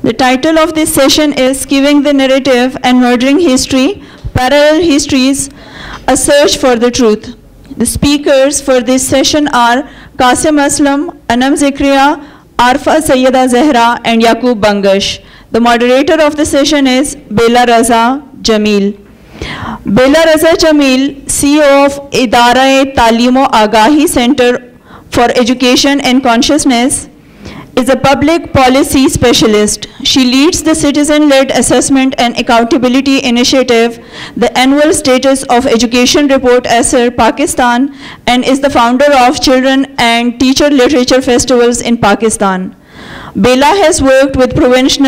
The title of this session is Skewing the Narrative and Murdering History, Parallel Histories, A Search for the Truth. The speakers for this session are Qasim Aslam, Anam Zikriya, Arfa Sayyida Zahra, and Yaqub Bangash. The moderator of the session is Bela Raza Jamil. Bela Raza Jamil, CEO of Idara-e-Talim-o Agahi Center for Education and Consciousness, is a public policy specialist. She leads the Citizen-Led Assessment and Accountability Initiative, the Annual Status of Education Report ASER Pakistan, and is the founder of Children and Teacher Literature Festivals in Pakistan. Bela has worked with provincial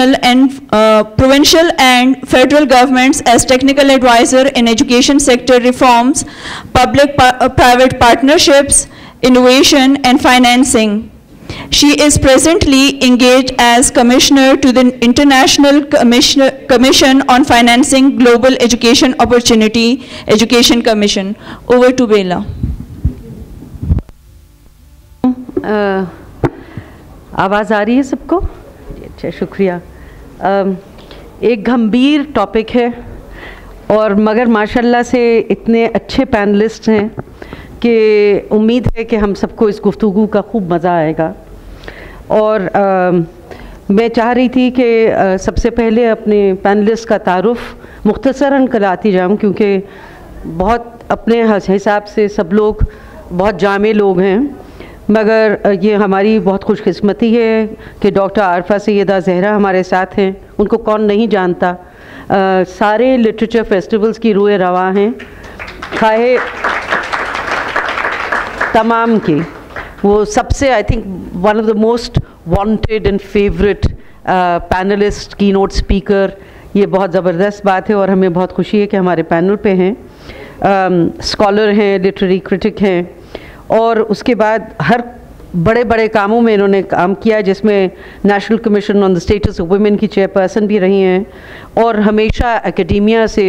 and federal governments as technical advisor in education sector reforms, public-private partnerships, innovation, and financing. She is presently engaged as Commissioner to the International Commission on Financing Global Education Opportunity Education Commission. Over to Bela. आवाज़ आ रही है सबको? अच्छा, शुक्रिया। एक गंभीर topic है और मगर माशाल्लाह से इतने अच्छे पैनलिस्ट हैं कि उम्मीद है कि हम सबको इस गुफ्तगू का खूब मज़ा आएगा। और मैं चाह रही थी कि सबसे पहले अपने पैनलिस्ट का तारुफ़ मुख्तसरन कराती जाऊँ, क्योंकि बहुत अपने हिसाब से सब लोग बहुत जामे लोग हैं, मगर ये हमारी बहुत खुशकिस्मती है कि डॉक्टर आरफा सैयदा ज़हरा हमारे साथ हैं। उनको कौन नहीं जानता। सारे लिटरेचर फेस्टिवल्स की रूए रवा हैं, खाए तमाम की। वो सबसे I think one of the most wanted and favourite panelist, key note speaker. ये बहुत ज़बरदस्त बात है और हमें बहुत खुशी है कि हमारे पैनल पे हैं। स्कॉलर हैं, लिटरेरी क्रिटिक हैं, और उसके बाद हर बड़े बड़े कामों में इन्होंने काम किया, जिसमें National Commission on the Status of Women की चेयरपर्सन भी रही हैं और हमेशा एकेडेमिया से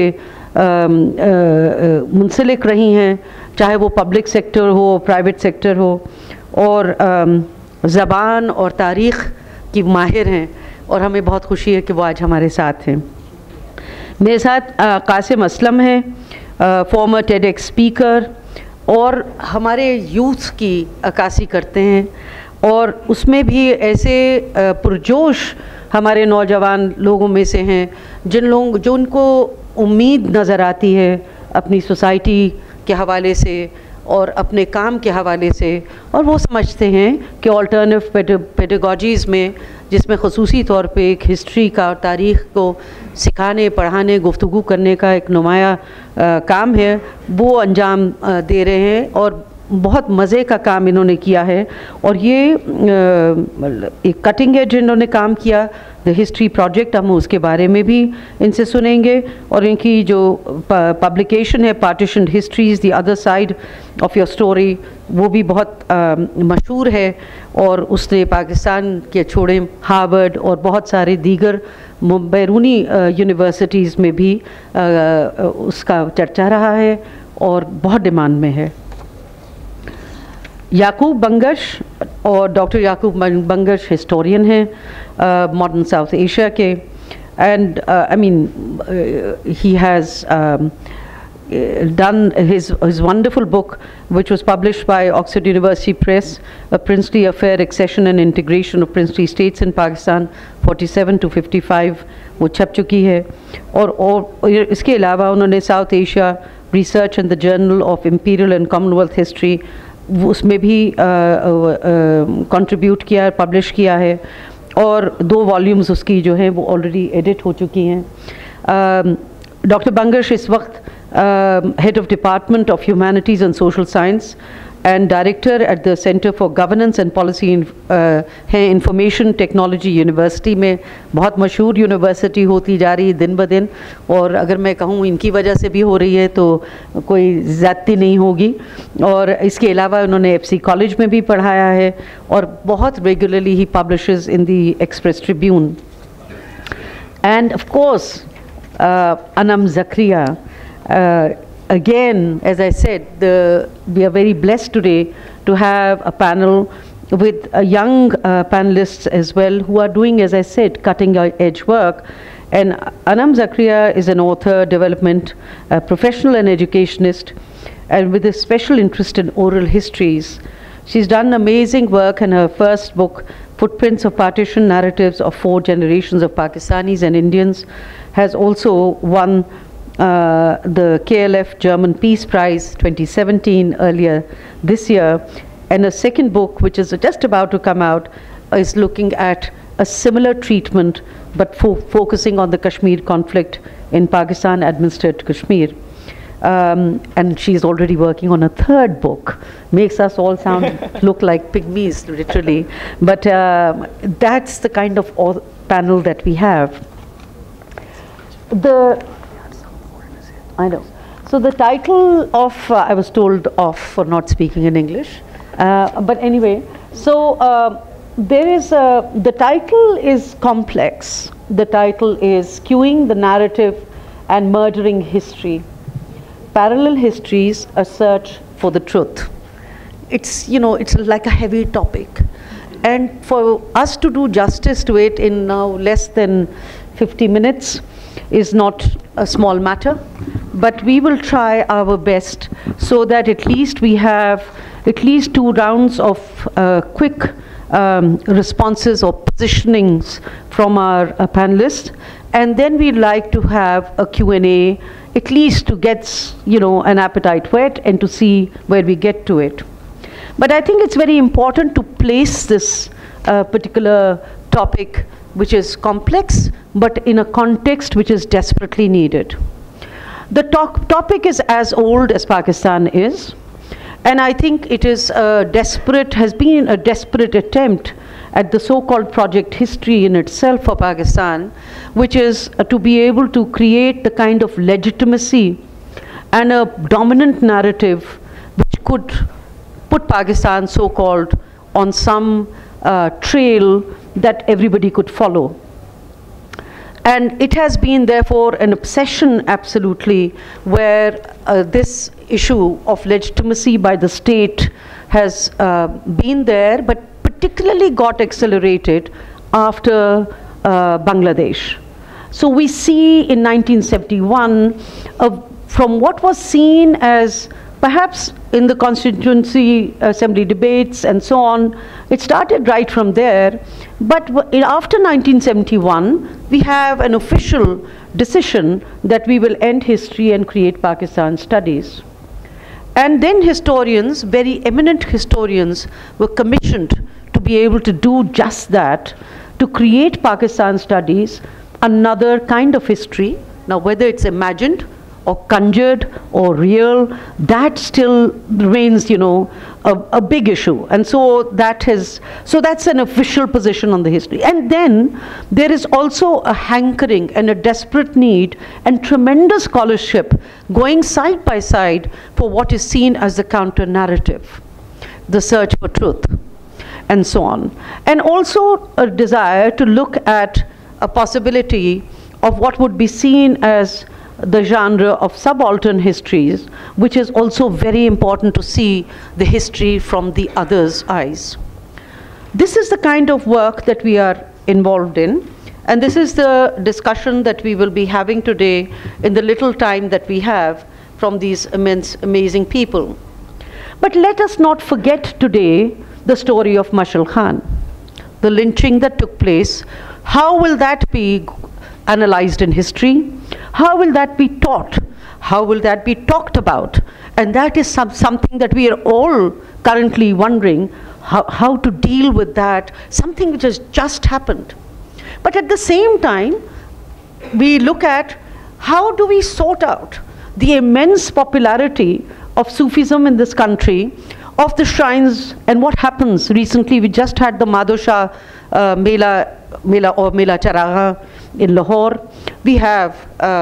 मुंसलिक रही हैं, चाहे वो पब्लिक सेक्टर हो, प्राइवेट सेक्टर हो, और ज़बान और तारीख़ की माहिर हैं और हमें बहुत खुशी है कि वो आज हमारे साथ हैं। मेरे साथ कासिम असलम हैं, फॉर्मर टेडेक्स स्पीकर, और हमारे यूथ की अक्कासी करते हैं और उसमें भी ऐसे पुरजोश हमारे नौजवान लोगों में से हैं जो उनको उम्मीद नज़र आती है अपनी सोसाइटी के हवाले से और अपने काम के हवाले से, और वो समझते हैं कि अल्टरनेटिव पेडागॉजीज़ में, जिसमें ख़ुसूसी तौर पे एक हिस्ट्री का और तारीख़ को सिखाने, पढ़ाने, गुफ्तगू करने का एक नुमाया काम है, वो अंजाम दे रहे हैं और बहुत मज़े का काम इन्होंने किया है। और ये एक कटिंग एज इन्होंने काम किया, द हिस्ट्री प्रोजेक्ट, हम उसके बारे में भी इनसे सुनेंगे। और इनकी जो पब्लिकेशन है partition histories the other side of your story, वो भी बहुत मशहूर है और उसने पाकिस्तान के छोड़े हार्वर्ड और बहुत सारे दीगर बैरूनी यूनिवर्सिटीज़ में भी उसका चर्चा रहा है और बहुत डिमांड में है। याकूब बंगश और डॉक्टर याकूब बंगश हिस्टोरियन हैं मॉडर्न साउथ एशिया के, and I mean he has done his wonderful book, which was published by Oxford University Press, A Princely Affair, Accession and Integration of Princely States in Pakistan 47 to 55, वो छप चुकी है। और इसके अलावा उन्होंने South Asia Research and the Journal of Imperial and Commonwealth History, उसमें भी कंट्रीब्यूट किया है, पब्लिश किया है, और 2 वॉल्यूम्स उसकी जो हैं वो ऑलरेडी एडिट हो चुकी हैं। डॉक्टर बंगश इस वक्त Head of Department of Humanities and Social Science and Director at the Center for Governance and Policy है इंफॉर्मेशन टेक्नोलॉजी यूनिवर्सिटी में। बहुत मशहूर यूनिवर्सिटी होती जा रही है दिन ब दिन, और अगर मैं कहूँ इनकी वजह से भी हो रही है तो कोई ज़्यादती नहीं होगी। और इसके अलावा उन्होंने FC कॉलेज में भी पढ़ाया है और बहुत रेगुलरली ही publishes in the Express Tribune. And of course Anam Zakaria, again, as I said, we are very blessed today to have a panel with young panelists as well who are doing, as I said, cutting-edge work. And Anam Zakaria is an author, development professional and educationist, and with a special interest in oral histories. She's done amazing work, and her first book, Footprints of Partition, Narratives of 4 Generations of Pakistanis and Indians, has also won the KLF German Peace Prize 2017 earlier this year. And a second book, which is just about to come out, is looking at a similar treatment, but focusing on the Kashmir conflict in Pakistan administered Kashmir. And she's already working on a third book. Makes us all look like pygmies, literally. But that's the kind of panel that we have. I know. So the title of, I was told off for not speaking in English. But anyway, so there is the title is complex. The title is Skewing the Narrative and Murdering History. Parallel Histories, a Search for the Truth. It's, you know, it's like a heavy topic. And for us to do justice to it in now less than 50 minutes is not a small matter. But we will try our best so that at least we have at least 2 rounds of quick responses or positionings from our panelists. And then we'd like to have a Q&A, at least to get, you know, an appetite whet and to see where we get to it. But I think it's very important to place this particular topic, which is complex, but in a context which is desperately needed. The topic is as old as Pakistan is, and I think it is has been a desperate attempt at the so-called project history in itself for Pakistan, which is to be able to create the kind of legitimacy and a dominant narrative which could put Pakistan, so-called, on some trail that everybody could follow. And it has been, therefore, an obsession, absolutely, where this issue of legitimacy by the state has been there, but particularly got accelerated after Bangladesh. So we see in 1971, from what was seen as perhaps in the constituency assembly debates and so on, it started right from there. But after 1971, we have an official decision that we will end history and create Pakistan studies. And then historians, very eminent historians, were commissioned to be able to do just that, to create Pakistan studies, another kind of history. Now, whether it's imagined or conjured or real, that still remains, you know, a big issue. And so that's an official position on the history. And then there is also a hankering and a desperate need and tremendous scholarship going side by side for what is seen as the counter narrative, the search for truth, and so on. And also a desire to look at a possibility of what would be seen as the genre of subaltern histories, which is also very important to see the history from the other's eyes. This is the kind of work that we are involved in, and this is the discussion that we will be having today in the little time that we have from these amazing people. But let us not forget today the story of Mashal Khan, the lynching that took place. How will that be analyzed in history? How will that be taught? How will that be talked about? And that is something that we are all currently wondering, how to deal with that, something which has just happened. But at the same time, we look at how do we sort out the immense popularity of Sufism in this country, of the shrines, and what happens. Recently, we just had the Madhusha Mela or Mela Charaha in Lahore. We have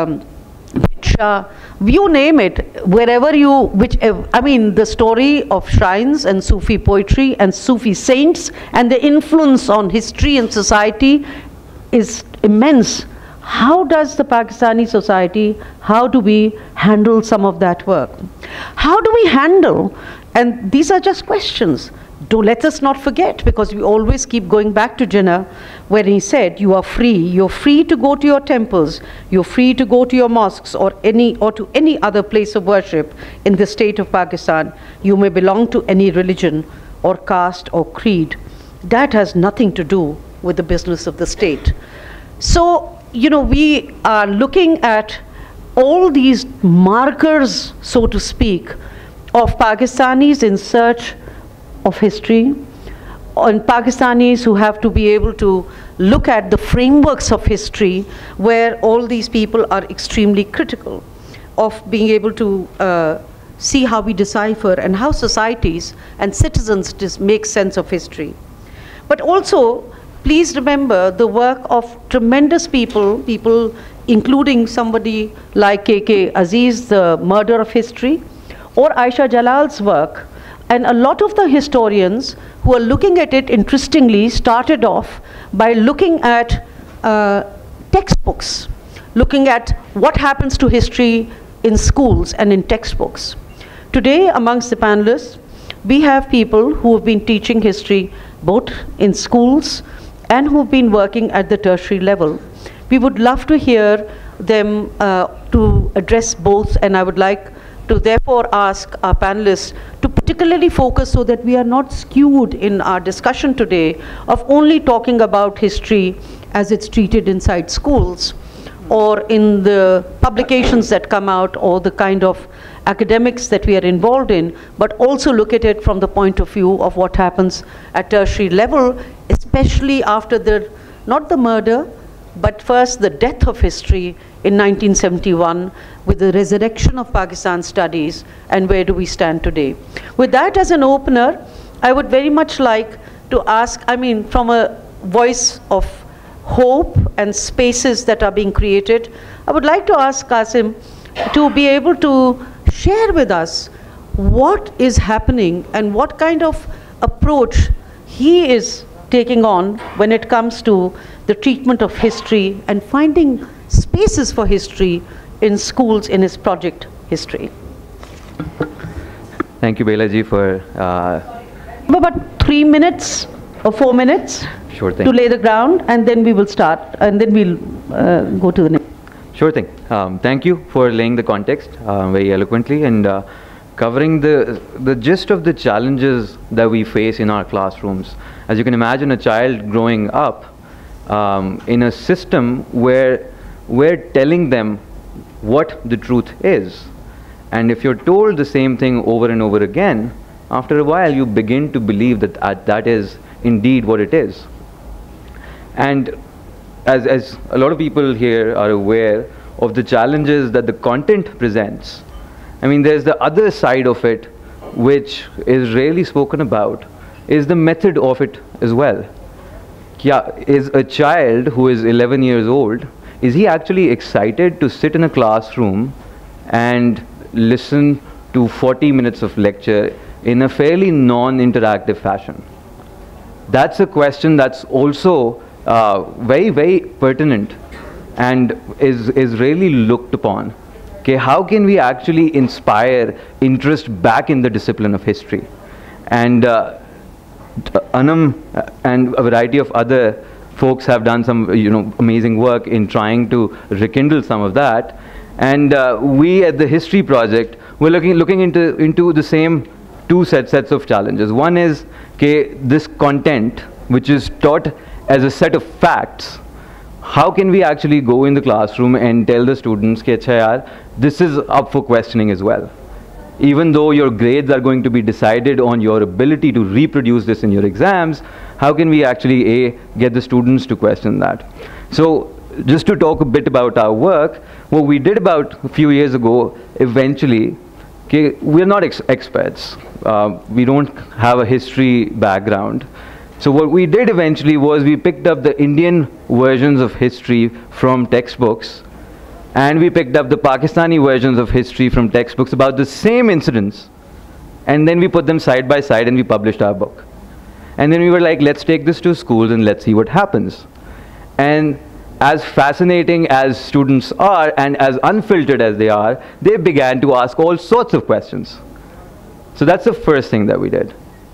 you name it, wherever you, I mean, the story of shrines and Sufi poetry and Sufi saints and the influence on history and society is immense. How does the Pakistani society, how do we handle some of that work? How do we handle, and these are just questions, let us not forget, because we always keep going back to Jinnah, where he said, you are free. You're free to go to your temples. You're free to go to your mosques or to any other place of worship in the state of Pakistan. You may belong to any religion or caste or creed. That has nothing to do with the business of the state. So, we are looking at all these markers, so to speak, of Pakistanis in search of history, and Pakistanis who have to be able to look at the frameworks of history, where all these people are extremely critical of being able to see how we decipher and how societies and citizens just make sense of history. But also, please remember the work of tremendous people including somebody like K.K. Aziz, the murder of history, or Aisha Jalal's work. And a lot of the historians who are looking at it, interestingly, started off by looking at textbooks, looking at what happens to history in schools and in textbooks. Today, amongst the panelists, we have people who have been teaching history both in schools and who have been working at the tertiary level. We would love to hear them to address both, and I would like to therefore ask our panelists to particularly focus so that we are not skewed in our discussion today of only talking about history as it's treated inside schools or in the publications that come out or the kind of academics that we are involved in, but also look at it from the point of view of what happens at tertiary level, especially after not the murder, but first the death of history in 1971 with the resurrection of Pakistan studies, and where do we stand today. With that as an opener, I would very much like to ask, from a voice of hope and spaces that are being created, I would like to ask Qasim to be able to share with us what is happening and what kind of approach he is taking on when it comes to the treatment of history and finding spaces for history in schools in his project History. Thank you, Belaji, for... About 3 minutes or 4 minutes Sure thing. To lay the ground, and then we will start, and then we'll go to the next. Sure thing. Thank you for laying the context very eloquently and covering the gist of the challenges that we face in our classrooms. As you can imagine, a child growing up in a system where we're telling them what the truth is. And if you're told the same thing over and over again, after a while you begin to believe that that is indeed what it is. And as a lot of people here are aware of the challenges that the content presents, there's the other side of it which is rarely spoken about, is the method of it as well. Is a child who is 11 years old, is he actually excited to sit in a classroom and listen to 40 minutes of lecture in a fairly non-interactive fashion? That's a question that's also very, very pertinent and is really looked upon. Okay, how can we actually inspire interest back in the discipline of history? And Anam and a variety of other folks have done some amazing work in trying to rekindle some of that. And we at the History Project, we're looking into the same two sets of challenges. One is this content which is taught as a set of facts. How can we actually go in the classroom and tell the students that this is up for questioning as well? Even though your grades are going to be decided on your ability to reproduce this in your exams, how can we actually get the students to question that? So just to talk a bit about our work, what we did about a few years ago, eventually, we're not experts. We don't have a history background. So what we did eventually was we picked up the Indian versions of history from textbooks, and we picked up the Pakistani versions of history from textbooks about the same incidents, and then we put them side by side and we published our book. And then we were like, let's take this to schools and let's see what happens. And as fascinating as students are and as unfiltered as they are, they began to ask all sorts of questions. So that's the first thing that we did.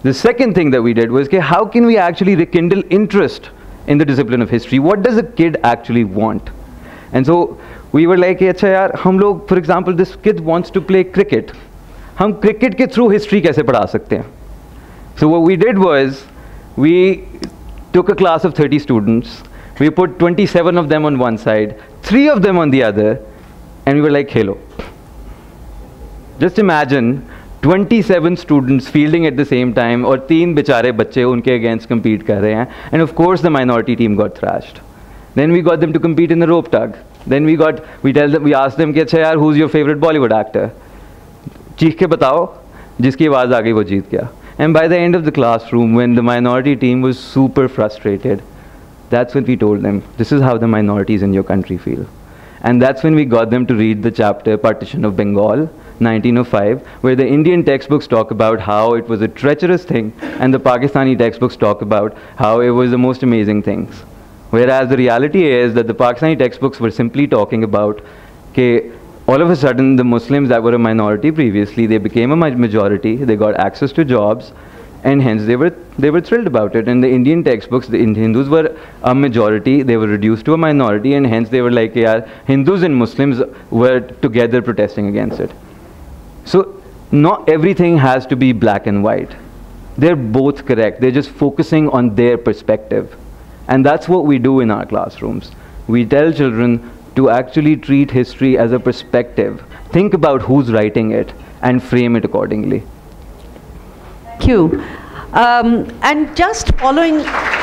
The second thing that we did was, okay, how can we actually rekindle interest in the discipline of history? What does a kid actually want? And so we were like, अच्छा यार, हम लोग, for example, this kid wants to play cricket. हम cricket के through history कैसे पढ़ा सकते हैं? So what we did was, we took a class of 30 students, we put 27 of them on one side, 3 of them on the other, and we were like, hello. Just imagine 27 students fielding at the same time, और 3 बेचारे बच्चे उनके against compete कर रहे हैं, and of course the minority team got thrashed. Then we got them to compete in the rope tug. Then we asked them कि अच्छा यार, who's your favorite Bollywood actor? चीख के बताओ, जिसकी आवाज़ आ गई वो जीत गया. And by the end of the classroom, when the minority team was super frustrated, that's when we told them, this is how the minorities in your country feel. And that's when we got them to read the chapter Partition of Bengal, 1905, where the Indian textbooks talk about how it was a treacherous thing, and the Pakistani textbooks talk about how it was the most amazing things. Whereas the reality is that the Pakistani textbooks were simply talking about, okay, all of a sudden the Muslims that were a minority previously, they became a majority, they got access to jobs, and hence they were thrilled about it. And the Indian textbooks, the Hindus were a majority, they were reduced to a minority, and hence they were like, yeah, Hindus and Muslims were together protesting against it. So not everything has to be black and white. They're both correct, they're just focusing on their perspective. And that's what we do in our classrooms. We tell children to actually treat history as a perspective. Think about who's writing it and frame it accordingly. Thank you. And just following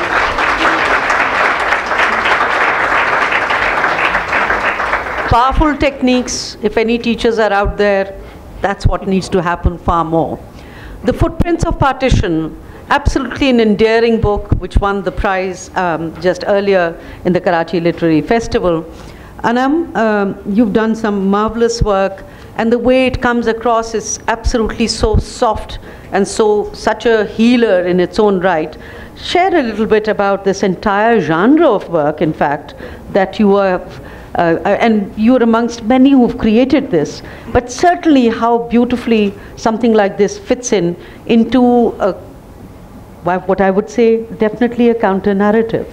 powerful techniques, if any teachers are out there, that's what needs to happen far more. The Footprints of Partition, absolutely an endearing book which won the prize just earlier in the Karachi Literary Festival. Anam, you've done some marvelous work, and the way it comes across is absolutely so soft and such a healer in its own right. Share a little bit about this entire genre of work, in fact, that you have, and you're amongst many who've created this, but certainly how beautifully something like this fits into what I would say definitely a counter-narrative.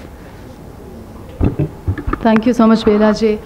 Thank you so much, Belaji.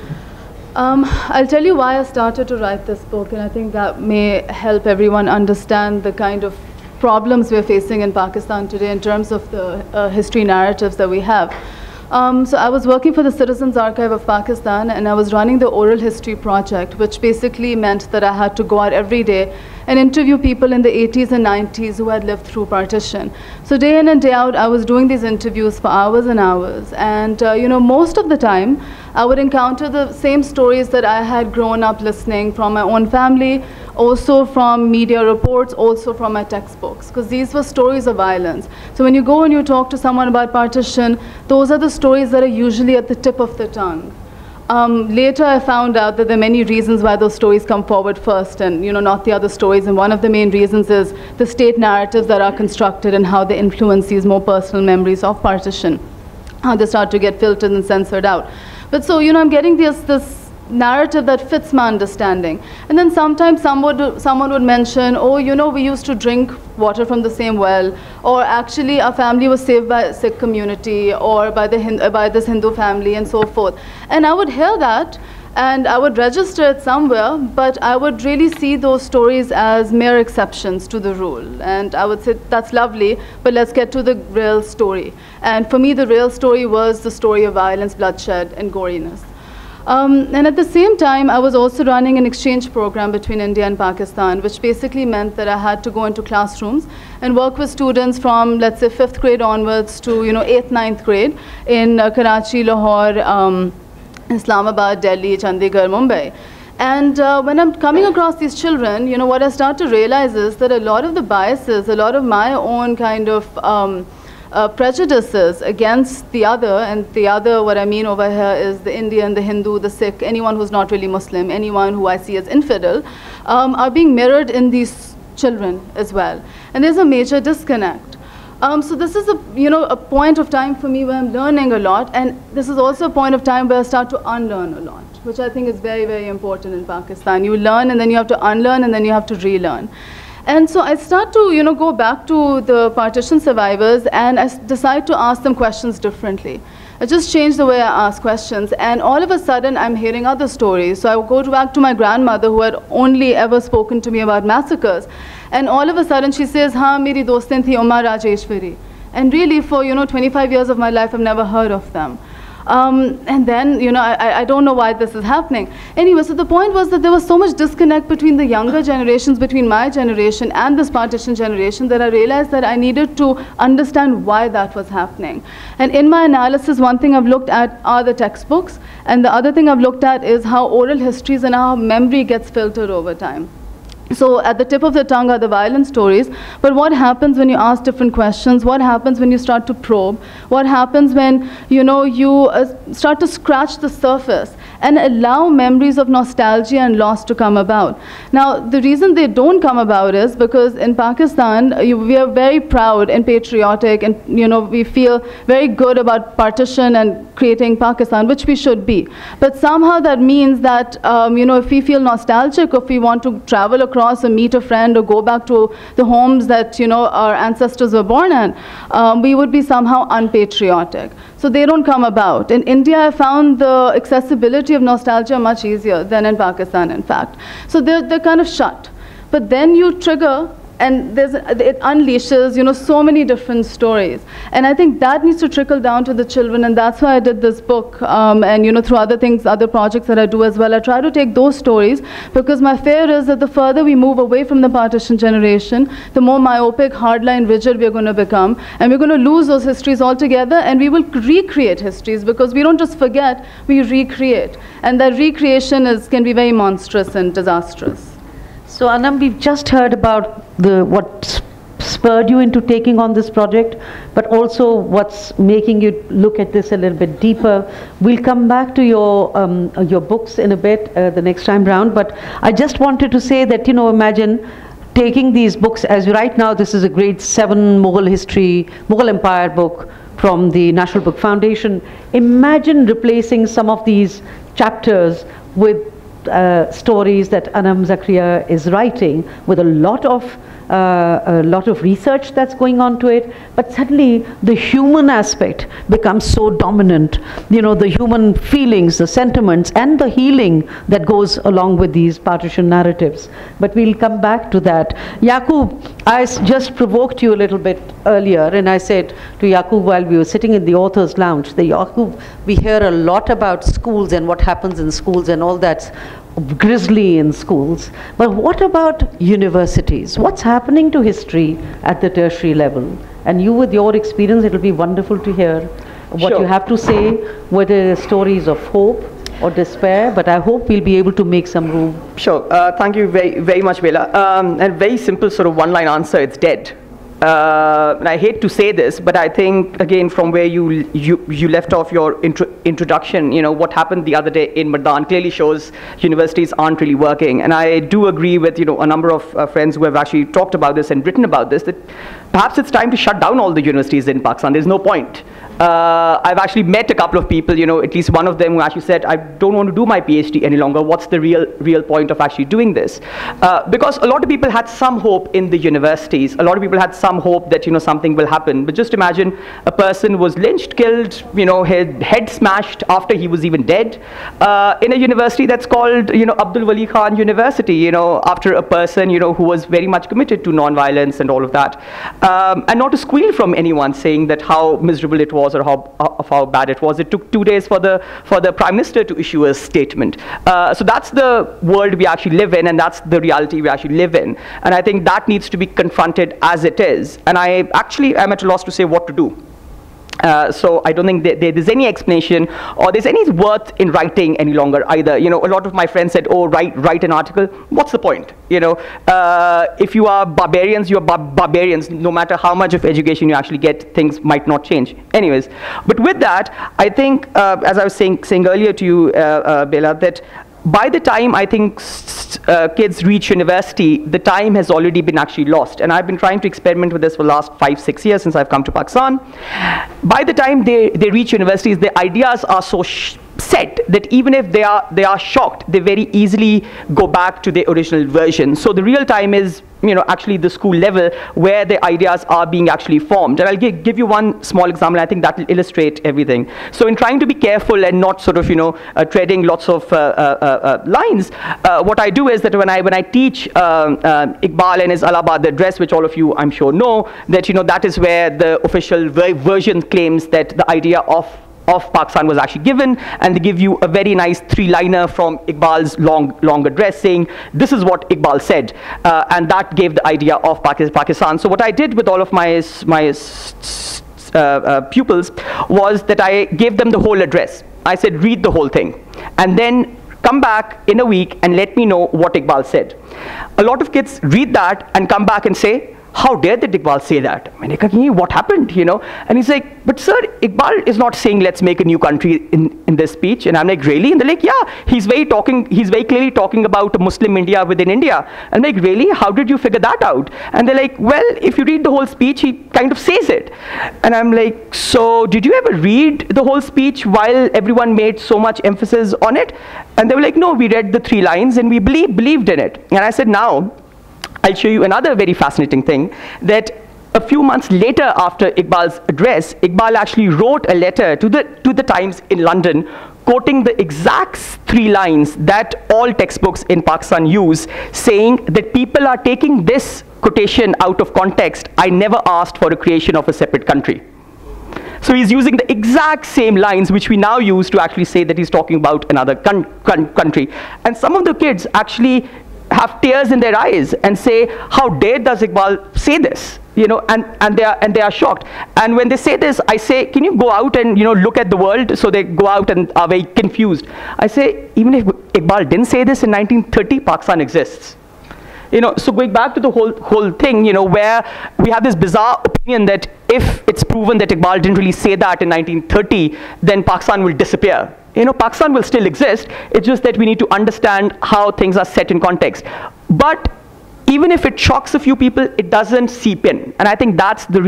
I'll tell you why I started to write this book, and I think that may help everyone understand the kind of problems we're facing in Pakistan today in terms of the history narratives that we have. So I was working for the Citizens Archive of Pakistan, and I was running the oral history project, which basically meant that I had to go out every day and interview people in the 80s and 90s who had lived through partition. So day in and day out, I was doing these interviews for hours and hours. And you know, most of the time, I would encounter the same stories that I had grown up listening from my own family, also from media reports, also from my textbooks, because these were stories of violence. So when you go and you talk to someone about partition, those are the stories that are usually at the tip of the tongue. Later I found out that there are many reasons why those stories come forward first, and you know, not the other stories, and one of the main reasons is the state narratives that are constructed and how they influence these more personal memories of partition, how they start to get filtered and censored out. But so, you know, I'm getting this narrative that fits my understanding. And then sometimes someone would mention, oh, you know, we used to drink water from the same well, or actually our family was saved by a Sikh community, or by this Hindu family, and so forth. And I would hear that, and I would register it somewhere, but I would really see those stories as mere exceptions to the rule. And I would say, that's lovely, but let's get to the real story. And for me, the real story was the story of violence, bloodshed, and goriness. And at the same time, I was also running an exchange program between India and Pakistan, which basically meant that I had to go into classrooms and work with students from, let's say, 5th grade onwards to, you know, 8th, 9th grade in Karachi, Lahore, Islamabad, Delhi, Chandigarh, Mumbai. And when I'm coming across these children, you know, what I start to realize is that a lot of the biases, a lot of my own kind of prejudices against the other, and the other, what I mean over here is the Indian, the Hindu, the Sikh, anyone who's not really Muslim, anyone who I see as infidel, are being mirrored in these children as well. And there's a major disconnect. So this is a point of time for me where I'm learning a lot, and this is also a point of time where I start to unlearn a lot, which I think is very, very important in Pakistan. You learn, and then you have to unlearn, and then you have to relearn. And so I start to, go back to the partition survivors, and I decide to ask them questions differently. I just changed the way I ask questions, and all of a sudden I'm hearing other stories. So I go back to my grandmother, who had only ever spoken to me about massacres, and all of a sudden she says, "Haan, meri dostin thi Uma Rajeshwari." And really, for 25 years of my life, I've never heard of them. And then, I don't know why this is happening. Anyway, so the point was that there was so much disconnect between the younger generations, between my generation and this partition generation, that I realized that I needed to understand why that was happening. And in my analysis, one thing I've looked at are the textbooks, and the other thing I've looked at is how oral histories and how memory gets filtered over time. So at the tip of the tongue are the violent stories, but what happens when you ask different questions? What happens when you start to probe? What happens when, you start to scratch the surface and allow memories of nostalgia and loss to come about? Now, the reason they don't come about is because in Pakistan, we are very proud and patriotic, and we feel very good about partition and creating Pakistan, which we should be. But somehow that means that, if we feel nostalgic, if we want to travel across or meet a friend or go back to the homes that our ancestors were born in, we would be somehow unpatriotic. So they don't come about. In India, I found the accessibility of nostalgia much easier than in Pakistan, in fact. So they're kind of shut. But then you trigger, and it unleashes, so many different stories. And I think that needs to trickle down to the children, and that's why I did this book. And through other things, other projects that I do as well, I try to take those stories, because my fear is that the further we move away from the partition generation, the more myopic, hardline, rigid we're going to become, and we're going to lose those histories altogether, and we will recreate histories, because we don't just forget, we recreate. And that recreation can be very monstrous and disastrous. So Anam, we've just heard about what spurred you into taking on this project, but also what's making you look at this a little bit deeper. We'll come back to your books in a bit the next time round, but I just wanted to say that, imagine taking these books, as right now this is a grade 7 Mughal Empire book from the National Book Foundation. Imagine replacing some of these chapters with stories that Anam Zakria is writing, with a lot of research that's going on to it, but suddenly the human aspect becomes so dominant. The human feelings, the sentiments, and the healing that goes along with these partition narratives. But we'll come back to that. Yaqub, I just provoked you a little bit earlier, and I said to Yaqub while we were sitting in the author's lounge, Yaqub, we hear a lot about schools and what happens in schools and all that's grisly in schools, but what about universities? What's happening to history at the tertiary level? And you, with your experience, it'll be wonderful to hear what you have to say, whether stories of hope or despair, but I hope we'll be able to make some room. Sure. Thank you very, very much, Bela. And very simple sort of one-line answer, it's dead. And I hate to say this, but I think, again, from where you left off your introduction, what happened the other day in Mardan clearly shows universities aren't really working. And I do agree with, a number of friends who have actually talked about this and written about this, that perhaps it's time to shut down all the universities in Pakistan. There's no point. I've actually met a couple of people, at least one of them who actually said, I don't want to do my PhD any longer. What's the real point of actually doing this? Because a lot of people had some hope in the universities. A lot of people had some hope that, something will happen. But just imagine a person was lynched, killed, his head smashed after he was even dead, in a university that's called, Abdul Wali Khan University, after a person, who was very much committed to non-violence and all of that. And not to squeal from anyone saying that how miserable it was or how bad it was. It took 2 days for the Prime Minister to issue a statement. So that's the world we actually live in, and that's the reality we actually live in. And I think that needs to be confronted as it is. And I actually am at a loss to say what to do. So I don't think there's any explanation or there's any worth in writing any longer either. A lot of my friends said, oh, write an article. What's the point? If you are barbarians, you're barbarians. No matter how much of education you actually get, things might not change. Anyways, but with that, I think, as I was saying earlier to you, Bela, that by the time I think kids reach university, the time has already been actually lost. And I've been trying to experiment with this for the last 5-6 years since I've come to Pakistan. By the time they reach universities, the ideas are so said that even if they are shocked, they very easily go back to their original version. So the real time is, actually the school level where the ideas are being actually formed. And I'll give you one small example. I think that will illustrate everything. So in trying to be careful and not sort of, treading lots of lines, what I do is that when I teach Iqbal and his Allahabad address, which all of you I'm sure know, that, that is where the official version claims that the idea of Pakistan was actually given, and they give you a very nice 3-liner from Iqbal's long address saying, this is what Iqbal said, and that gave the idea of Pakistan. So what I did with all of my pupils was that I gave them the whole address. I said, read the whole thing, and then come back in a week and let me know what Iqbal said. A lot of kids read that and come back and say, how dare did Iqbal say that? I mean, what happened, And he's like, but sir, Iqbal is not saying let's make a new country in this speech. And I'm like, really? And they're like, yeah, he's very clearly talking about a Muslim India within India. I'm like, really? How did you figure that out? And they're like, well, if you read the whole speech, he kind of says it. And I'm like, so did you ever read the whole speech while everyone made so much emphasis on it? And they were like, no, we read the 3 lines and we believed in it. And I said, now, I'll show you another very fascinating thing, that a few months later after Iqbal's address, Iqbal actually wrote a letter to the Times in London quoting the exact 3 lines that all textbooks in Pakistan use, saying that people are taking this quotation out of context. I never asked for the creation of a separate country. So he's using the exact same lines which we now use to actually say that he's talking about another country. And some of the kids actually have tears in their eyes and say, how dare does Iqbal say this? And they are shocked. And when they say this, I say, can you go out and look at the world? So they go out and are very confused. I say, even if Iqbal didn't say this in 1930, Pakistan exists. So going back to the whole thing, where we have this bizarre opinion that if it's proven that Iqbal didn't really say that in 1930, then Pakistan will disappear. Pakistan will still exist. It's just that we need to understand how things are set in context. But even if it shocks a few people, it doesn't seep in. And I think that's the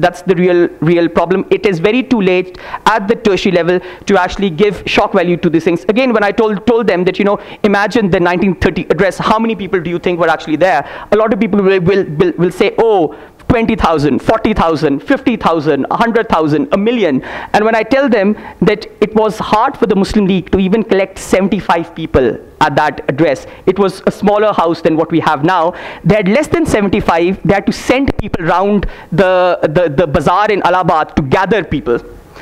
real problem. It is very too late at the tertiary level to actually give shock value to these things. Again, when I told them that, imagine the 1930 address, how many people do you think were actually there? A lot of people will say, oh, 20,000, 40,000, 50,000, 100,000, a million. And when I tell them that it was hard for the Muslim League to even collect 75 people at that address, it was a smaller house than what we have now. They had less than 75. They had to send people around the bazaar in Allahabad to gather people.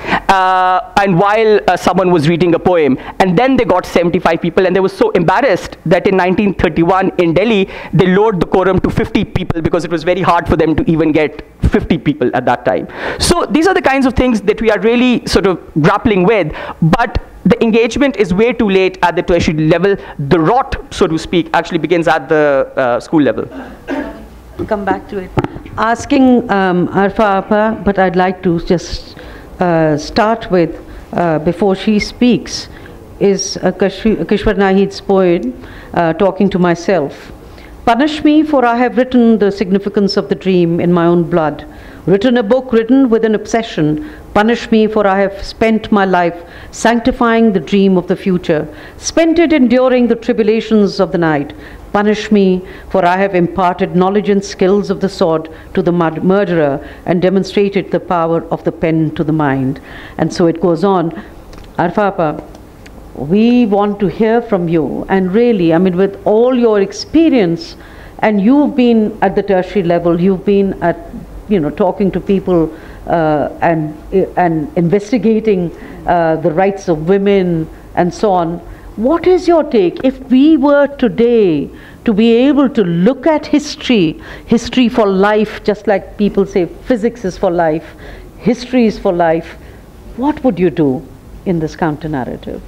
And while someone was reading a poem, and then they got 75 people, and they were so embarrassed that in 1931 in Delhi, they lowered the quorum to 50 people because it was very hard for them to even get 50 people at that time. So these are the kinds of things that we are really sort of grappling with, but the engagement is way too late at the tertiary level. The rot, so to speak, actually begins at the school level. Come back to it. Asking Arfa Appa, but I'd like to just start with, before she speaks, is Kishwar Nahid's poem, Talking to Myself. Punish me, for I have written the significance of the dream in my own blood. Written a book written with an obsession. Punish me, for I have spent my life sanctifying the dream of the future, spent it enduring the tribulations of the night. Punish me, for I have imparted knowledge and skills of the sword to the murderer and demonstrated the power of the pen to the mind. And so it goes on. Arfa Appa, we want to hear from you, and really, I mean, with all your experience, and you've been at the tertiary level, you've been at, talking to people and investigating the rights of women and so on. What is your take? If we were today to be able to look at history for life, just like people say physics is for life, history is for life, what would you do in this counter-narrative?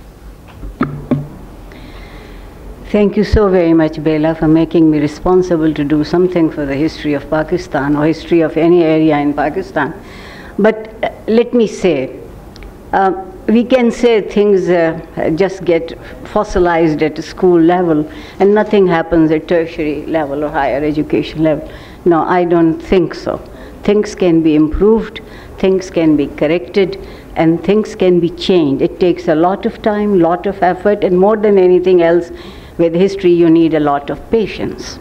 Thank you so very much, Bela, for making me responsible to do something for the history of Pakistan or history of any area in Pakistan. But let me say, we can say things just get fossilized at a school level and nothing happens at tertiary level or higher education level. No, I don't think so. things can be improved, things can be corrected, and things can be changed. It takes a lot of time, lot of effort, and more than anything else, with history you need a lot of patience.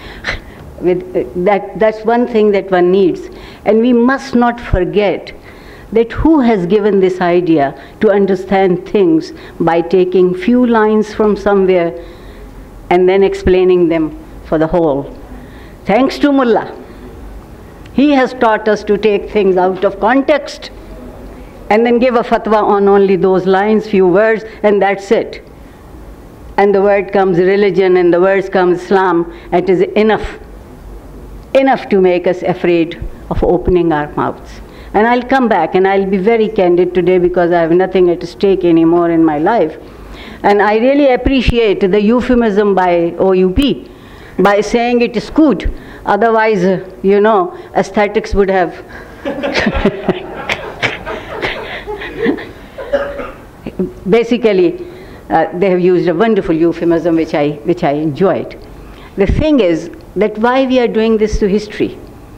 That's one thing that one needs. And we must not forget that who has given this idea to understand things by taking few lines from somewhere and then explaining them for the whole. Thanks to Mullah. He has taught us to take things out of context and then give a fatwa on only those lines, few words, and that's it. And the word comes religion, and the words come Islam. It is enough to make us afraid of opening our mouths. And I'll come back, and I'll be very candid today because I have nothing at stake anymore in my life. And I really appreciate the euphemism by OUP by saying it is good. Otherwise, you know, aesthetics would have basically they have used a wonderful euphemism which I enjoyed. The thing is that why we are doing this to history?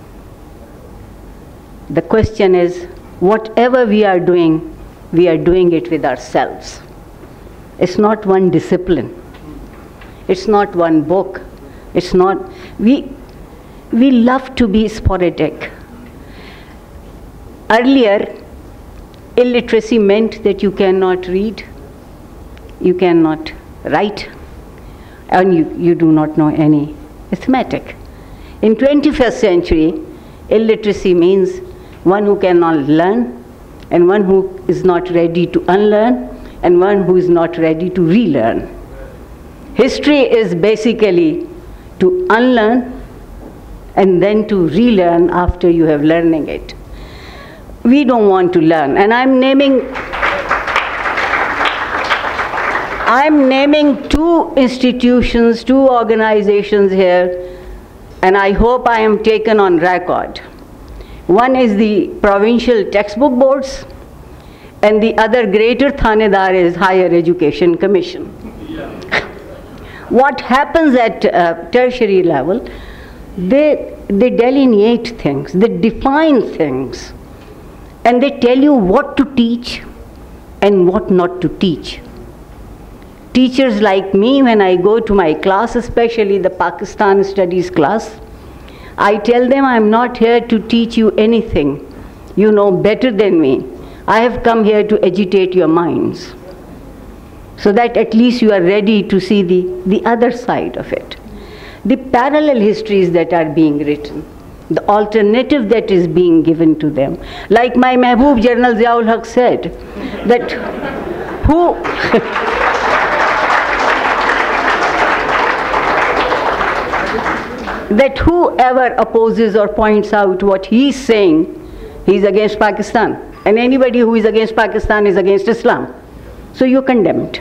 The question is, whatever we are doing it with ourselves. It's not one discipline. It's not one book. It's not, we love to be sporadic. Earlier, illiteracy meant that you cannot read, you cannot write, and you do not know any arithmetic. In 21st century, illiteracy means one who cannot learn, and one who is not ready to unlearn, and one who is not ready to relearn. History is basically to unlearn and then to relearn after you have learning it. We don't want to learn, and I'm naming two institutions, two organizations here, and I hope I am taken on record. One is the provincial textbook boards, and the other greater Thanedar is Higher Education Commission. What happens at tertiary level, they delineate things, they define things, and they tell you what to teach and what not to teach. Teachers like me, when I go to my class, especially the Pakistan studies class, I tell them I'm not here to teach you anything. You know better than me. I have come here to agitate your minds, so that at least you are ready to see the other side of it. The parallel histories that are being written, the alternative that is being given to them. Like my Mehboob General Ziaul Haq said, that whoever opposes or points out what he's saying, he's against Pakistan. And anybody who is against Pakistan is against Islam. So you're condemned.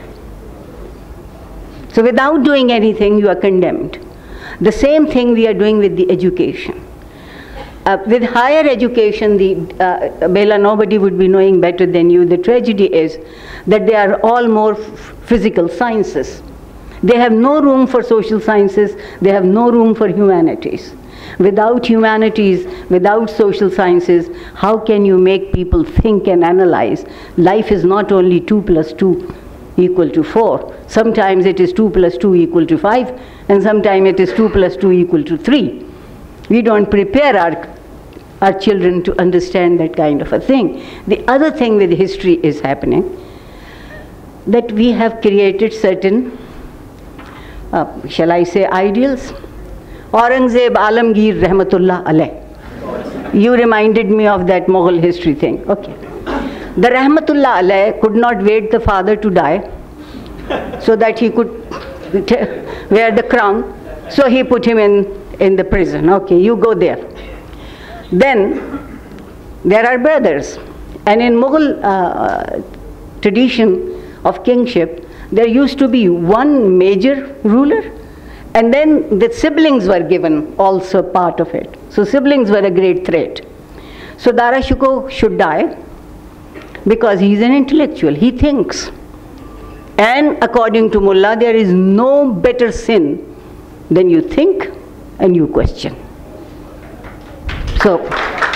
So without doing anything, you are condemned. The same thing we are doing with the education. With higher education, Bela, nobody would be knowing better than you. The tragedy is that they are all more physical sciences. They have no room for social sciences. They have no room for humanities. Without humanities, without social sciences, how can you make people think and analyze? Life is not only 2 + 2 = 4. Sometimes it is 2 + 2 = 5, and sometimes it is 2 + 2 = 3. We don't prepare our children to understand that kind of a thing. The other thing with history is happening, that we have created certain, shall I say, ideals. Aurangzeb Alamgir Rahmatullah Alayh. You reminded me of that Mughal history thing. Okay. The Rahmatullah Alayh could not wait the father to die so that he could wear the crown. So he put him in the prison. Okay, you go there. Then there are brothers. And in Mughal tradition of kingship, there used to be one major ruler, and then the siblings were given also part of it. So siblings were a great threat. So Dara Shikoh should die because he is an intellectual. He thinks. And according to Mullah, there is no better sin than you think and you question. So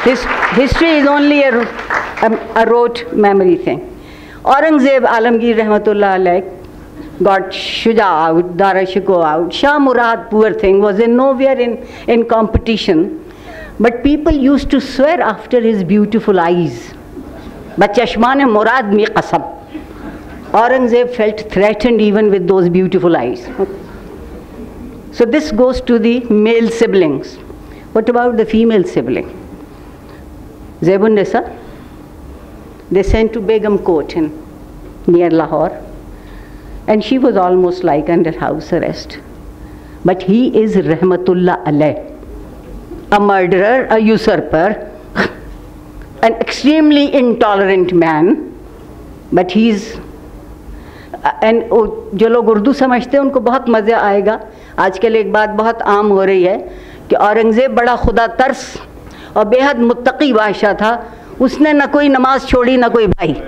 History is only a rote memory thing. Aurangzeb Alamgir Rahmatullah alayh got Shuja out, Dara Shikoh out. Shah Murad, poor thing, was nowhere in competition. But people used to swear after his beautiful eyes. But Chashman Murad mi qasam. Aurangzeb felt threatened even with those beautiful eyes. So this goes to the male siblings. What about the female sibling? Zebun Nisa? They sent to Begum Court near Lahore. And she was almost like under house arrest. But he is Rahmatullah alayh. A murderer, a usurper, an extremely intolerant man. But he's... And जो लोग उर्दू समझते हैं उनको बहुत मज़ा आएगा. आजकल एक बात बहुत आम हो रही है कि औरंगज़ेब बड़ा खुदा तरस और बेहद मुत्तकी बादशाह था. उसने न कोई नमाज छोड़ी न कोई भाई.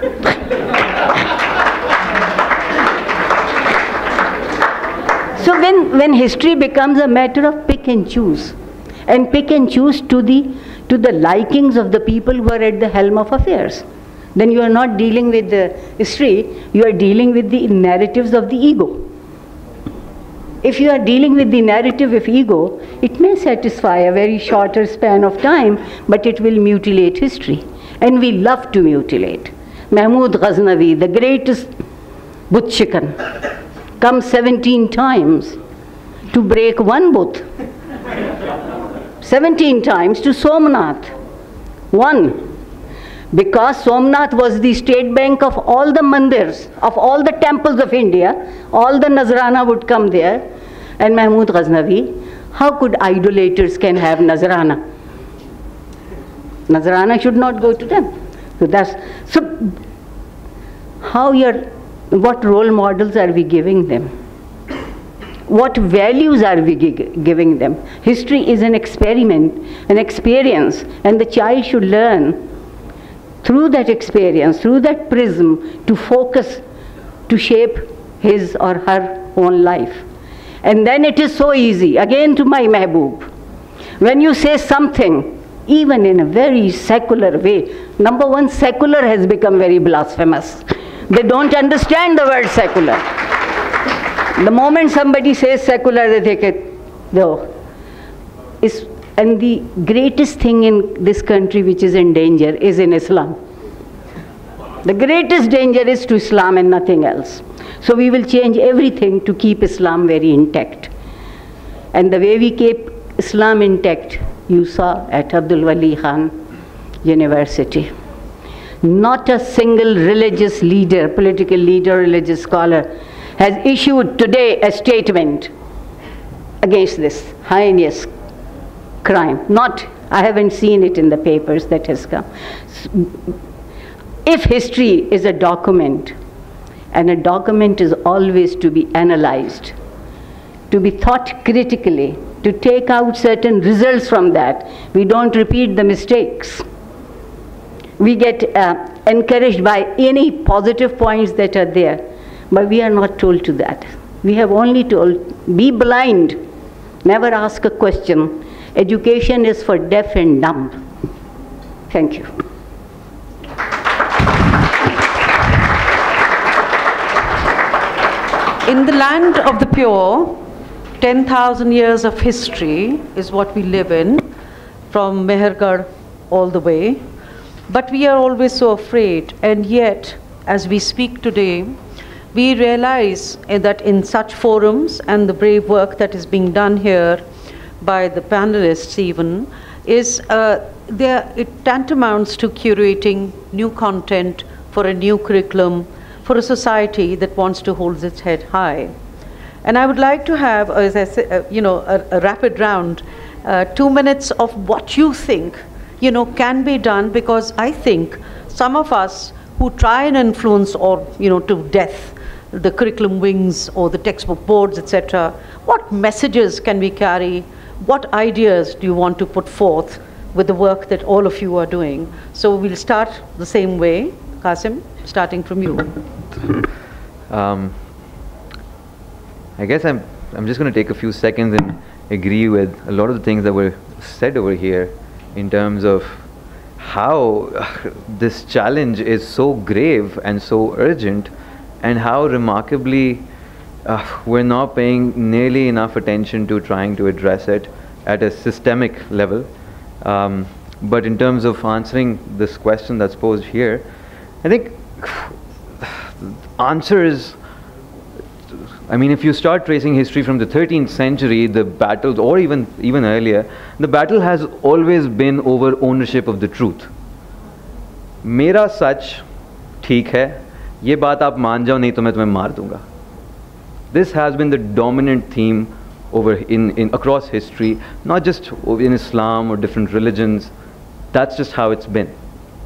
So when history becomes a matter of pick and choose to the likings of the people who are at the helm of affairs, then you are not dealing with the history, you are dealing with the narratives of the ego. If you are dealing with the narrative of ego, it may satisfy a very shorter span of time, but it will mutilate history. And we love to mutilate. Mahmud Ghaznavi, the greatest Butt chicken, comes 17 times to break one Butt. 17 times to Somnath. One. Because Somnath was the state bank of all the mandirs, of all the temples of India, all the Nazrana would come there. And Mahmud Ghaznavi, how could idolaters can have Nazrana? Nazrana should not go to them. So what role models are we giving them? What values are we giving them? History is an experiment, an experience, and the child should learn through that experience, through that prism, to focus, to shape his or her own life. And then it is so easy, again to my Mehboob, when you say something, even in a very secular way. Number one, secular has become very blasphemous. They don't understand the word secular. The moment somebody says secular, they take it, no. And the greatest thing in this country which is in danger is in Islam. The greatest danger is to Islam and nothing else. So we will change everything to keep Islam very intact. And the way we keep Islam intact, you saw at Abdul Wali Khan University. Not a single religious leader, political leader, religious scholar has issued today a statement against this heinous crime. I haven't seen it in the papers that has come. If history is a document, and a document is always to be analyzed, to be thought critically, to take out certain results from that, we don't repeat the mistakes. We get encouraged by any positive points that are there, but we are not told to that. We have only told, be blind, never ask a question. Education is for deaf and dumb. Thank you. In the land of the pure, 10,000 years of history is what we live in, from Mehergarh all the way. But we are always so afraid, and yet, as we speak today, we realize that in such forums and the brave work that is being done here by the panelists even, it tantamounts to curating new content for a new curriculum for a society that wants to hold its head high. And I would like to have, as I say, a rapid round, 2 minutes of what you think, can be done, because I think some of us who try and influence or, to death the curriculum wings or the textbook boards, etc., what messages can we carry? What ideas do you want to put forth with the work that all of you are doing? So we'll start the same way. Qasim, starting from you. I guess I'm just going to take a few seconds and agree with a lot of the things that were said over here. in terms of how this challenge is so grave and so urgent, and how remarkably we're not paying nearly enough attention to trying to address it at a systemic level. But in terms of answering this question that's posed here, I think the answer is, I mean, if you start tracing history from the 13th century, the battles, or even earlier, the battle has always been over ownership of the truth. मेरा सच ठीक है, ये बात आप मान जाओ नहीं तो मैं तुम्हें मार दूंगा. This has been the dominant theme across history, not just in Islam or different religions. That's just how it's been.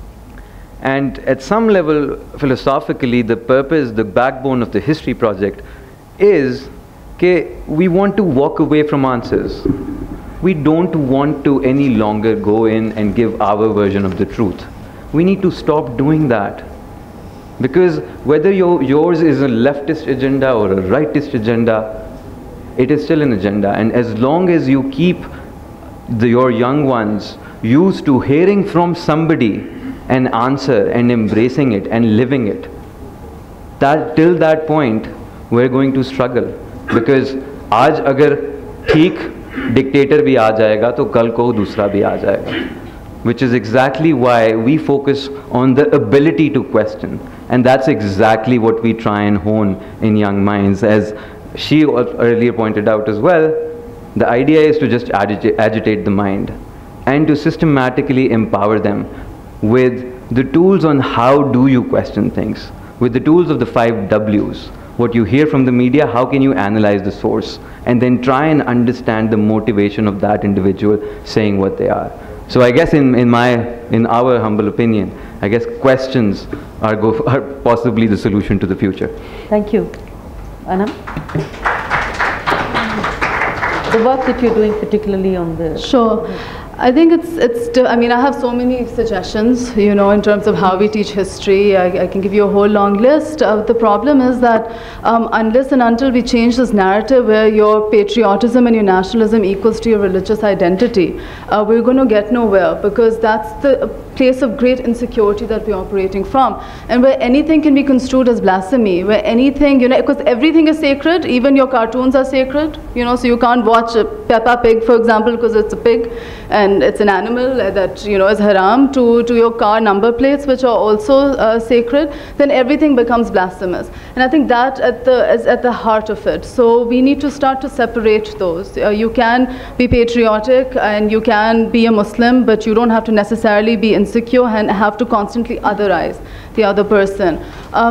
And at some level, philosophically, the purpose, the backbone of the history project is that we want to walk away from answers. We don't want to any longer go in and give our version of the truth. We need to stop doing that. Because whether yours is a leftist agenda or a rightist agenda, it is still an agenda. And as long as you keep your young ones used to hearing from somebody an answer and embracing it and living it, till that point, we're going to struggle. Because आज अगर ठीक dictator भी आ जाएगा तो कल को दूसरा भी आ जाएगा. Which is exactly why we focus on the ability to question. And that's exactly what we try and hone in young minds. As she earlier pointed out as well, the idea is to just agitate the mind and to systematically empower them with the tools on how do you question things, with the tools of the 5 W's. What you hear from the media, how can you analyze the source, and then try and understand the motivation of that individual saying what they are. So I guess in our humble opinion, I guess questions are possibly the solution to the future. Thank you. Anam? The work that you're doing particularly on the... Sure. I think I mean, I have so many suggestions, you know, in terms of how we teach history. I can give you a whole long list. The problem is that unless and until we change this narrative where your patriotism and your nationalism equals to your religious identity, we're going to get nowhere, because that's the place of great insecurity that we're operating from, and where anything can be construed as blasphemy, where anything, you know, because everything is sacred, even your cartoons are sacred, you know, so you can't watch Peppa Pig, for example, because it's a pig, and it's an animal that, you know, is haram, to your car number plates, which are also sacred, then everything becomes blasphemous. And I think that is at the heart of it. So we need to start to separate those. You can be patriotic and you can be a Muslim, but you don't have to necessarily be insecure and have to constantly otherize the other person.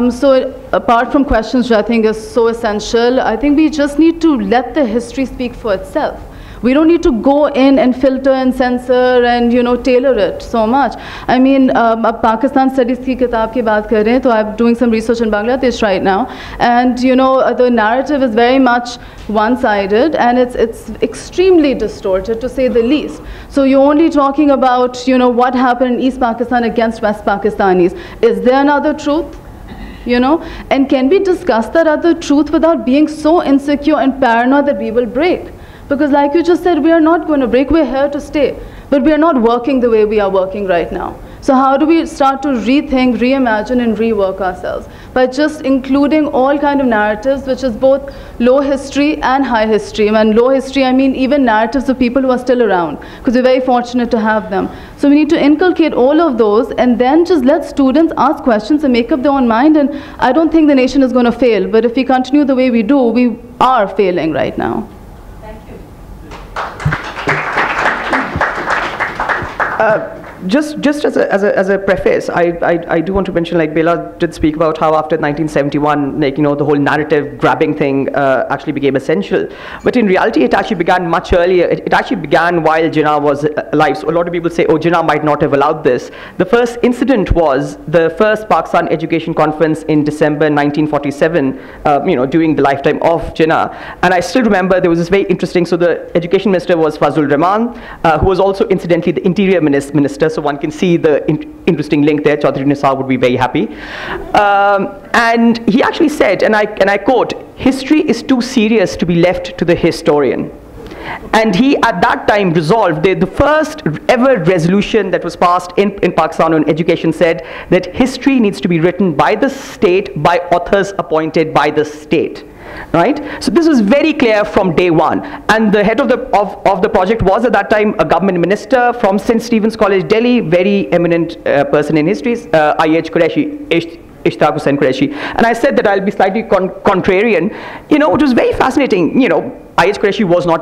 So apart from questions, which I think is so essential, I think we just need to let the history speak for itself. We don't need to go in and filter and censor and, you know, tailor it so much. I mean, Pakistan Studies ki kitab ki baat kar rahe hain, so I'm doing some research in Bangladesh right now, and, you know, the narrative is very much one-sided, and it's extremely distorted, to say the least. So you're only talking about, you know, what happened in East Pakistan against West Pakistanis. Is there another truth? You know, and can we discuss that other truth without being so insecure and paranoid that we will break? Because like you just said, we are not going to break, we're here to stay. But we are not working the way we are working right now. So how do we start to rethink, reimagine, and rework ourselves? By just including all kind of narratives, which is both low history and high history. And low history, I mean even narratives of people who are still around, because we're very fortunate to have them. So we need to inculcate all of those, and then just let students ask questions and make up their own mind. And I don't think the nation is going to fail. But if we continue the way we do, we are failing right now. Just as a preface, I do want to mention, like Bela did speak about how after 1971, like, you know, the whole narrative grabbing thing actually became essential. But in reality, it actually began much earlier. It actually began while Jinnah was alive. So a lot of people say, oh, Jinnah might not have allowed this. The first incident was the first Pakistan Education Conference in December 1947, you know, during the lifetime of Jinnah. And I still remember there was this very interesting, so the education minister was Fazlur Rahman, who was also incidentally the interior minister. So one can see the interesting link there. Chaudhry Nisar would be very happy. And he actually said, and I quote, "History is too serious to be left to the historian." And he, at that time, resolved, the first ever resolution that was passed in Pakistan on education said that history needs to be written by the state, by authors appointed by the state. Right? So this was very clear from day one. And the head of the project was at that time a government minister from St. Stephen's College, Delhi, very eminent person in history, I.H. Qureshi, Ishtaq Hussain Qureshi. And I said that I'll be slightly contrarian. You know, it was very fascinating. You know, I.H. Qureshi was not a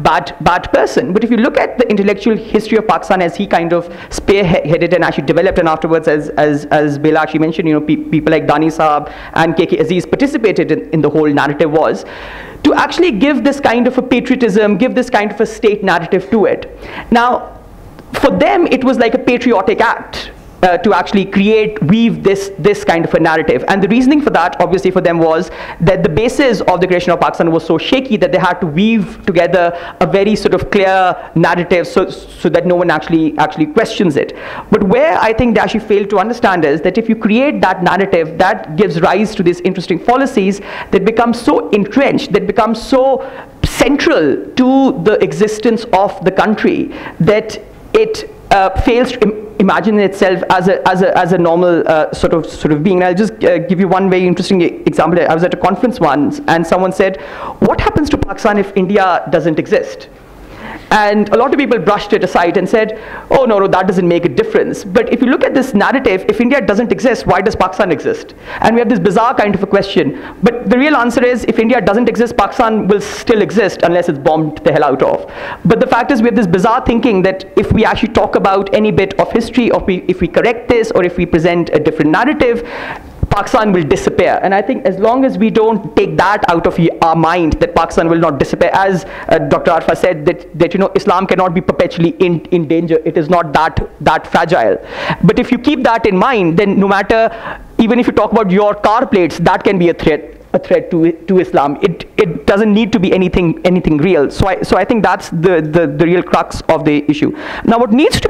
bad person. But if you look at the intellectual history of Pakistan as he kind of spearheaded and actually developed, and afterwards, as Bela actually mentioned, you know, people like Dani Saab and K.K. Aziz participated in the whole narrative, was to actually give this kind of a patriotism, give this kind of a state narrative to it. Now, for them, it was like a patriotic act. To actually weave this kind of a narrative. And the reasoning for that, obviously for them, was that the basis of the creation of Pakistan was so shaky that they had to weave together a very sort of clear narrative so that no one actually questions it. But where I think they actually failed to understand is that if you create that narrative, that gives rise to these interesting policies that become so entrenched, that become so central to the existence of the country, that it fails to imagine itself as a normal sort of being. And I'll just give you one very interesting example. I was at a conference once, and someone said, "What happens to Pakistan if India doesn't exist?" And a lot of people brushed it aside and said, "Oh no, that doesn't make a difference." But if you look at this narrative, if India doesn't exist, why does Pakistan exist? And we have this bizarre kind of a question. But the real answer is, if India doesn't exist, Pakistan will still exist unless it's bombed the hell out of. But the fact is, we have this bizarre thinking that if we actually talk about any bit of history, or if we correct this, or if we present a different narrative, Pakistan will disappear. And I think as long as we don't take that out of our mind, that Pakistan will not disappear, as Dr. Arfa said, that you know, Islam cannot be perpetually in danger. It is not that fragile. But if you keep that in mind, then no matter, even if you talk about your car plates, that can be a threat to Islam. It doesn't need to be anything real. So I think that's the real crux of the issue. Now, what needs to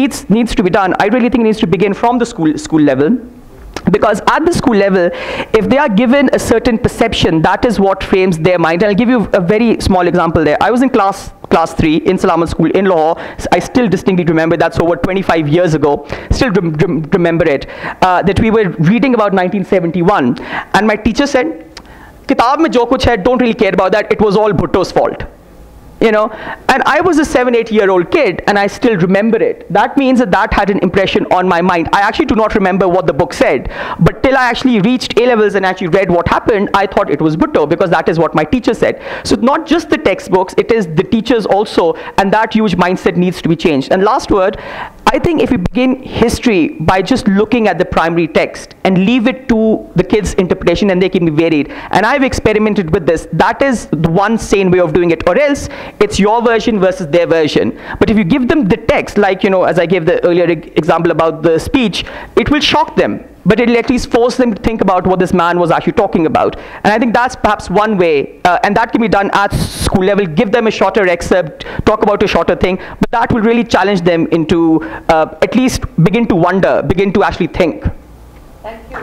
be done, I really think it needs to begin from the school level. Because at the school level, if they are given a certain perception, that is what frames their mind. And I'll give you a very small example there. I was in class 3 in Salamat School in Lahore. I still distinctly remember, that's over 25 years ago. Still remember it. That we were reading about 1971. And my teacher said, "Kitab mein jo kuch hai, don't really care about that. It was all Bhutto's fault." You know, and I was a 7-8-year-old kid, and I still remember it. That means that had an impression on my mind. I actually do not remember what the book said, but till I actually reached A-levels and actually read what happened, I thought it was Bhutto, because that is what my teacher said. So not just the textbooks, it is the teachers also, and that huge mindset needs to be changed. And last word, I think if we begin history by just looking at the primary text and leave it to the kids' interpretation, and they can be varied, and I've experimented with this, that is the one sane way of doing it, or else it's your version versus their version. But if you give them the text, like, you know, as I gave the earlier example about the speech, it will shock them, but it'll at least force them to think about what this man was actually talking about. And I think that's perhaps one way, and that can be done at school level. Give them a shorter excerpt, talk about a shorter thing, but that will really challenge them into at least begin to wonder, begin to actually think. Thank you.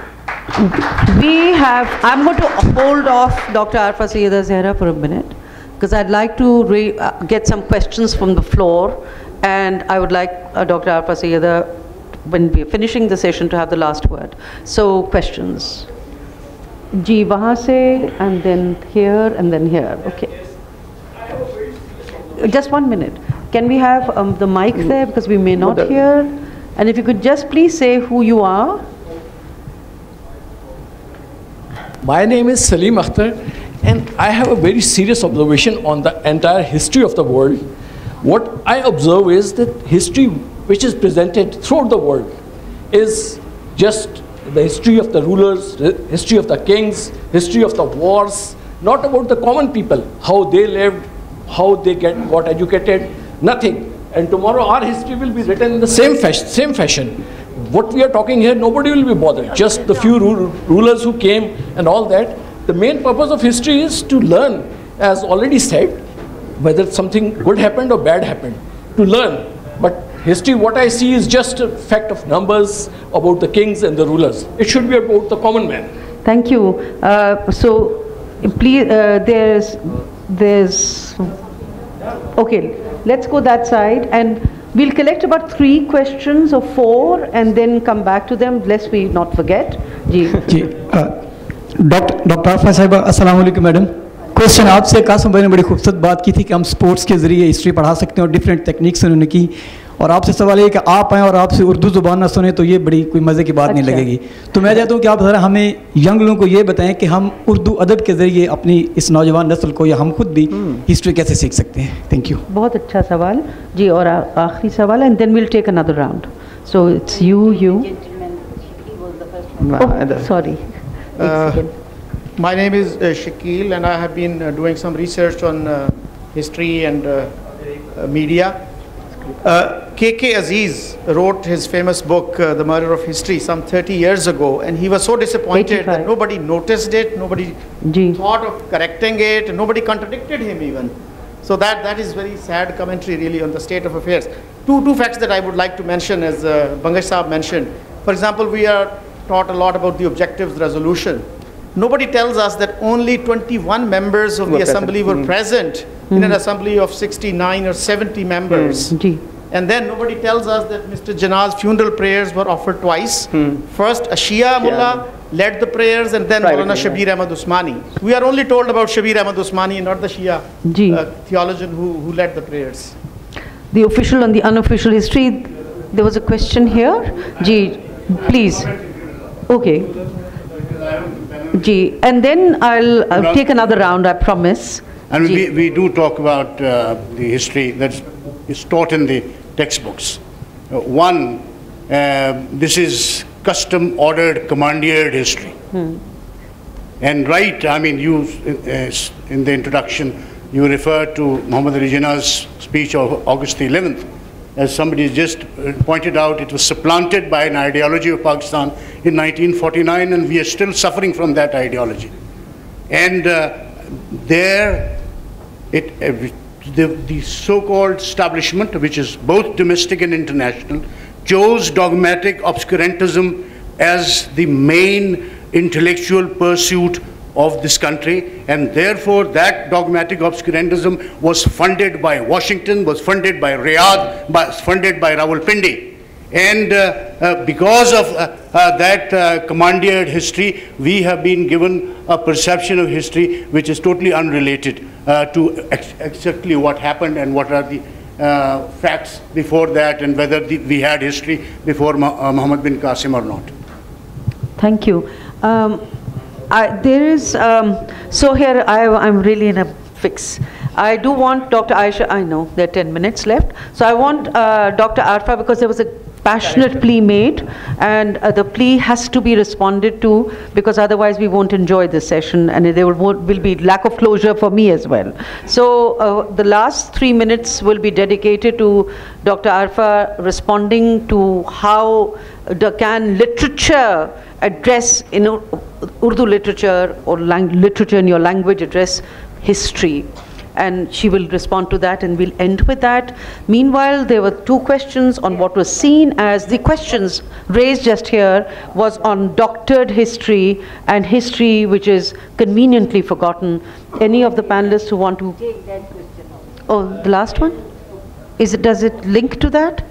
I'm going to hold off Dr. Arfa Sayyida Zehra for a minute, because I'd like to get some questions from the floor, and I would like Dr. Arfa Sayyida, when we're finishing the session, to have the last word. So, questions. Ji, wahan se, and then here, and then here. Okay. Just 1 minute. Can we have the mic there, because we may not hear? And if you could just please say who you are. My name is Salim Akhtar, and I have a very serious observation on the entire history of the world. What I observe is that history which is presented throughout the world is just the history of the rulers, history of the kings, history of the wars, not about the common people, how they lived, how they got educated, nothing. And tomorrow our history will be written in the same fashion. What we are talking here, nobody will be bothered, just the few rulers who came and all that. The main purpose of history is to learn, as already said, whether something good happened or bad happened, to learn. But history, what I see, is just a fact of numbers about the kings and the rulers. It should be about the common man. Thank you. So, please, there's Okay, let's go that side, and we'll collect about 3 questions or 4 and then come back to them, lest we not forget. जी doctor Arfa Sahiba अस्सलाम वालेकुम madam. Question आपसे कासिम भाई ने बड़ी खूबसूरत बात की थी कि हम स्पोर्ट्स के ज़रिए हिस्ट्री पढ़ा सकते हैं और डिफरेंट टेक्निक्स उन्होंने की, और आपसे सवाल ये कि आप आएँ और आपसे उर्दू ज़ुबान ना सुने तो ये बड़ी कोई मज़े की बात नहीं लगेगी। तो मैं चाहता हूँ कि आप ज़रा हमें यंग लोगों को ये बताएं कि हम उर्दू अदब के ज़रिए अपनी इस नौजवान नस्ल को या हम खुद भी हिस्ट्री कैसे सीख सकते हैं। Thank you. बहुत अच्छा सवाल जी। और आखिरी सवाल, and then will take another round. So it's you sorry. My name is Shakil, and I have been doing some research on history and media. K.K. Aziz wrote his famous book, The Murder of History, some 30 years ago, and he was so disappointed that nobody noticed it, nobody thought of correcting it, and nobody contradicted him even. So that is very sad commentary really on the state of affairs. Two facts that I would like to mention, as Bangash Saab mentioned. For example, we are taught a lot about the objectives resolution. Nobody tells us that only 21 members of the assembly were present in an assembly of 69 or 70 members. And then nobody tells us that Mr. Jinnah's funeral prayers were offered twice. First, a Shia mullah led the prayers, and then Maulana Shabir Ahmad Usmani. We are only told about Shabir Ahmad Usmani and not the Shia theologian who led the prayers. The official and the unofficial history. There was a question here. Ji, please. Okay. Ji, and then I'll take another round, I promise. And we do talk about the history that is taught in the textbooks. This is custom-ordered, commandeered history. And right, I mean, you, in the introduction, you referred to Muhammad Ali Jinnah's speech of August the 11th. As somebody just pointed out, it was supplanted by an ideology of Pakistan in 1949, and we are still suffering from that ideology. And the so-called establishment, which is both domestic and international, chose dogmatic obscurantism as the main intellectual pursuit of this country, and therefore that dogmatic obscurantism was funded by Washington, was funded by Riyadh, was funded by Rawalpindi. And because of that commandeered history, we have been given a perception of history which is totally unrelated to exactly what happened and what are the facts before that, and whether we had history before Muhammad bin Qasim or not. Thank you. There is, so here I'm really in a fix. I do want Dr. Aisha, I know there are 10 minutes left. So I want Dr. Arfa, because there was a passionate plea made, and the plea has to be responded to, because otherwise we won't enjoy this session, and there will be lack of closure for me as well. So the last 3 minutes will be dedicated to Dr. Arfa responding to how can literature address, in Urdu literature or literature in your language, address history. And she will respond to that, and we'll end with that. Meanwhile, there were 2 questions on what was seen as the questions raised just here was on doctored history and history which is conveniently forgotten. Any of the panelists who want to take that question? Oh, the last one? Does it link to that?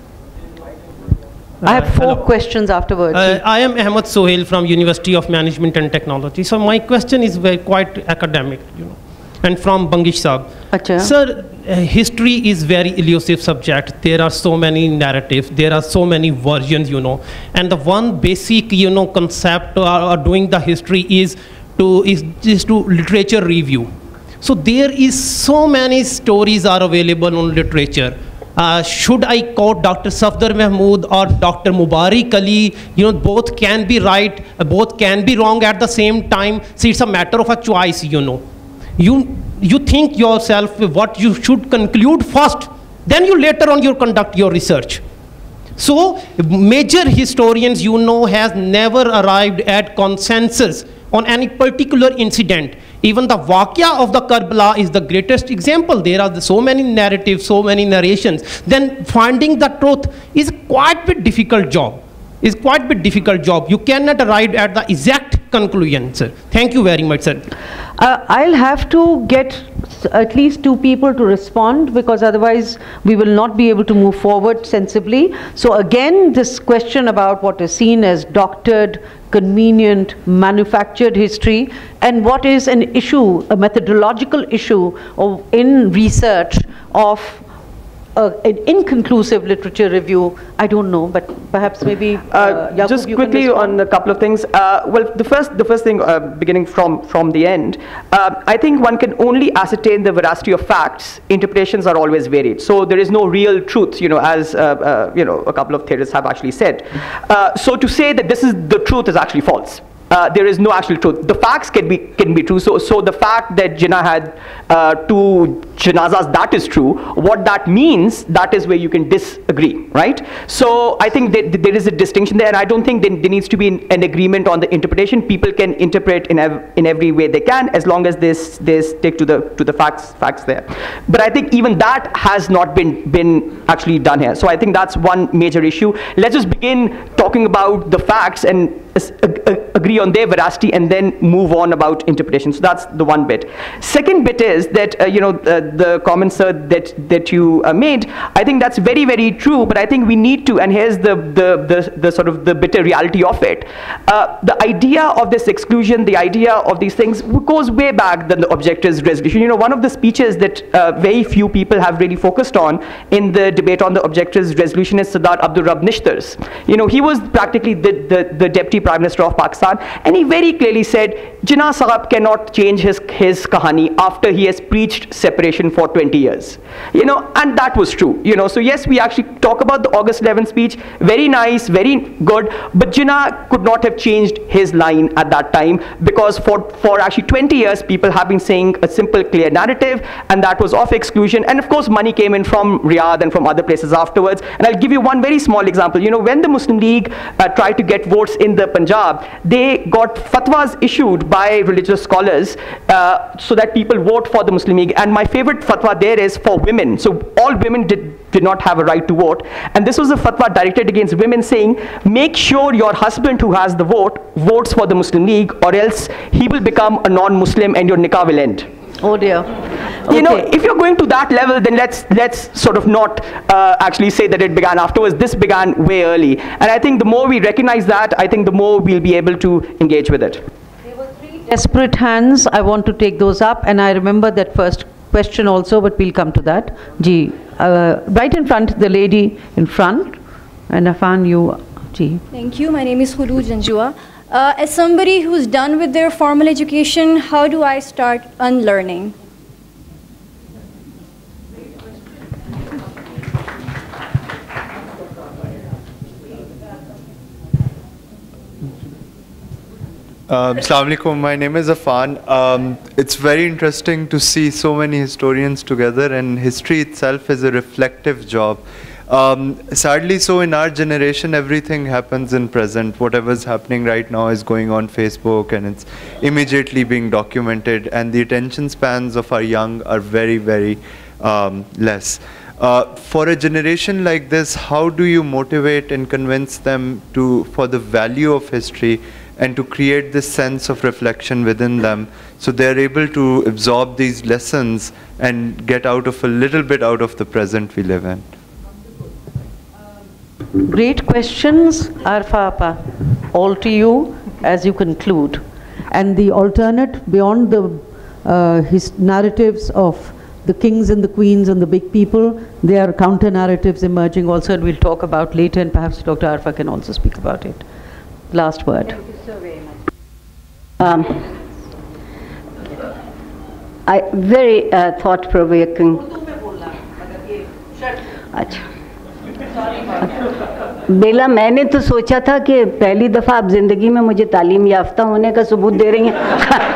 I have 4 questions afterwards. I am Ahmed Sohail from University of Management and Technology. So my question is quite academic, and from Bangish Saab. Achha. Sir, history is very elusive subject. There are so many narratives, there are so many versions, and the one basic, concept or doing the history is to literature review. So there is so many stories are available on literature. Should I quote Dr. Safdar Mahmood or Dr. Mubarak Ali? Both can be right, both can be wrong at the same time. See, it's a matter of a choice, You think yourself what you should conclude first, then you later on you conduct your research. So major historians, has never arrived at consensus on any particular incident. Even the Waqia of the Karbala is the greatest example. There are so many narratives, so many narrations. Then finding the truth is quite a bit difficult job. You cannot arrive at the exact conclusion, sir. Thank you very much, sir. I'll have to get at least 2 people to respond, because otherwise we will not be able to move forward sensibly. So again, this question about what is seen as doctored, convenient, manufactured history, and what is an issue, a methodological issue in research of an inconclusive literature review. I don't know, but perhaps maybe Yaqub, just quickly on a couple of things. Well, the first thing, beginning from the end, I think one can only ascertain the veracity of facts. Interpretations are always varied, so there is no real truth, as a couple of theorists have actually said. So to say that this is the truth is actually false. There is no actual truth. The facts can be true. So the fact that Jinnah had 2 janazas, that is true. What that means, that is where you can disagree, right? So I think that there is a distinction there, and I don't think there needs to be an agreement on the interpretation. People can interpret in every way they can, as long as they stick to the facts there. But I think even that has not been actually done here. So I think that's one major issue. Let's just begin talking about the facts and agree on their veracity, and then move on about interpretation. So that's the one bit. Second bit is that the comments that you made, I think that's very, very true, but I think we need to, and here's the sort of the bitter reality of it. The idea of this exclusion, the idea of these things goes way back than the objectives resolution. One of the speeches that very few people have really focused on in the debate on the objectives resolution is Sardar Abdul Rabb Nishtar's. He was practically the deputy Prime Minister of Pakistan, and he very clearly said Jinnah Sahab cannot change his kahani after he has preached separation for 20 years. And that was true. So yes, we actually talk about the August 11th speech, very nice, very good, but Jinnah could not have changed his line at that time, because for actually 20 years people have been saying a simple, clear narrative, and that was of exclusion. And of course money came in from Riyadh and from other places afterwards. And I'll give you one very small example. When the Muslim League tried to get votes in the Punjab, they got fatwas issued by religious scholars so that people vote for the Muslim League. And my favorite fatwa there is for women. So all women did not have a right to vote. And this was a fatwa directed against women, saying, make sure your husband who has the vote votes for the Muslim League, or else he will become a non-Muslim and your nikah will end. Oh dear. Okay. If you're going to that level, then let's sort of not actually say that it began afterwards. This began way early. And I think the more we recognize that, I think the more we'll be able to engage with it. There were 3 desperate hands. I want to take those up, and I remember that first question also, but we'll come to that. Ji, right in front, the lady in front, and Afan, you, Ji. Thank you. My name is Khuru Janjua. As somebody who's done with their formal education, how do I start unlearning? Assalamu alaikum, my name is Afan. It's very interesting to see so many historians together, and history itself is a reflective job. Sadly, so in our generation, everything happens in present. Whatever's happening right now is going on Facebook, and it's immediately being documented, and the attention spans of our young are very, very less. For a generation like this, how do you motivate and convince them for the value of history and to create this sense of reflection within them, so they're able to absorb these lessons and get out of a little bit out of the present we live in? Great questions, Arfa Appa. All to you as you conclude. And the alternate, beyond the his narratives of the kings and the queens and the big people, there are counter narratives emerging also, and we'll talk about later, and perhaps Dr. Arfa can also speak about it. Last word. Thank you so very much. Very thought-provoking. अच्छा, बेला, मैंने तो सोचा था कि पहली दफ़ा आप ज़िंदगी में मुझे तालीम याफ्ता होने का सबूत दे रही हैं।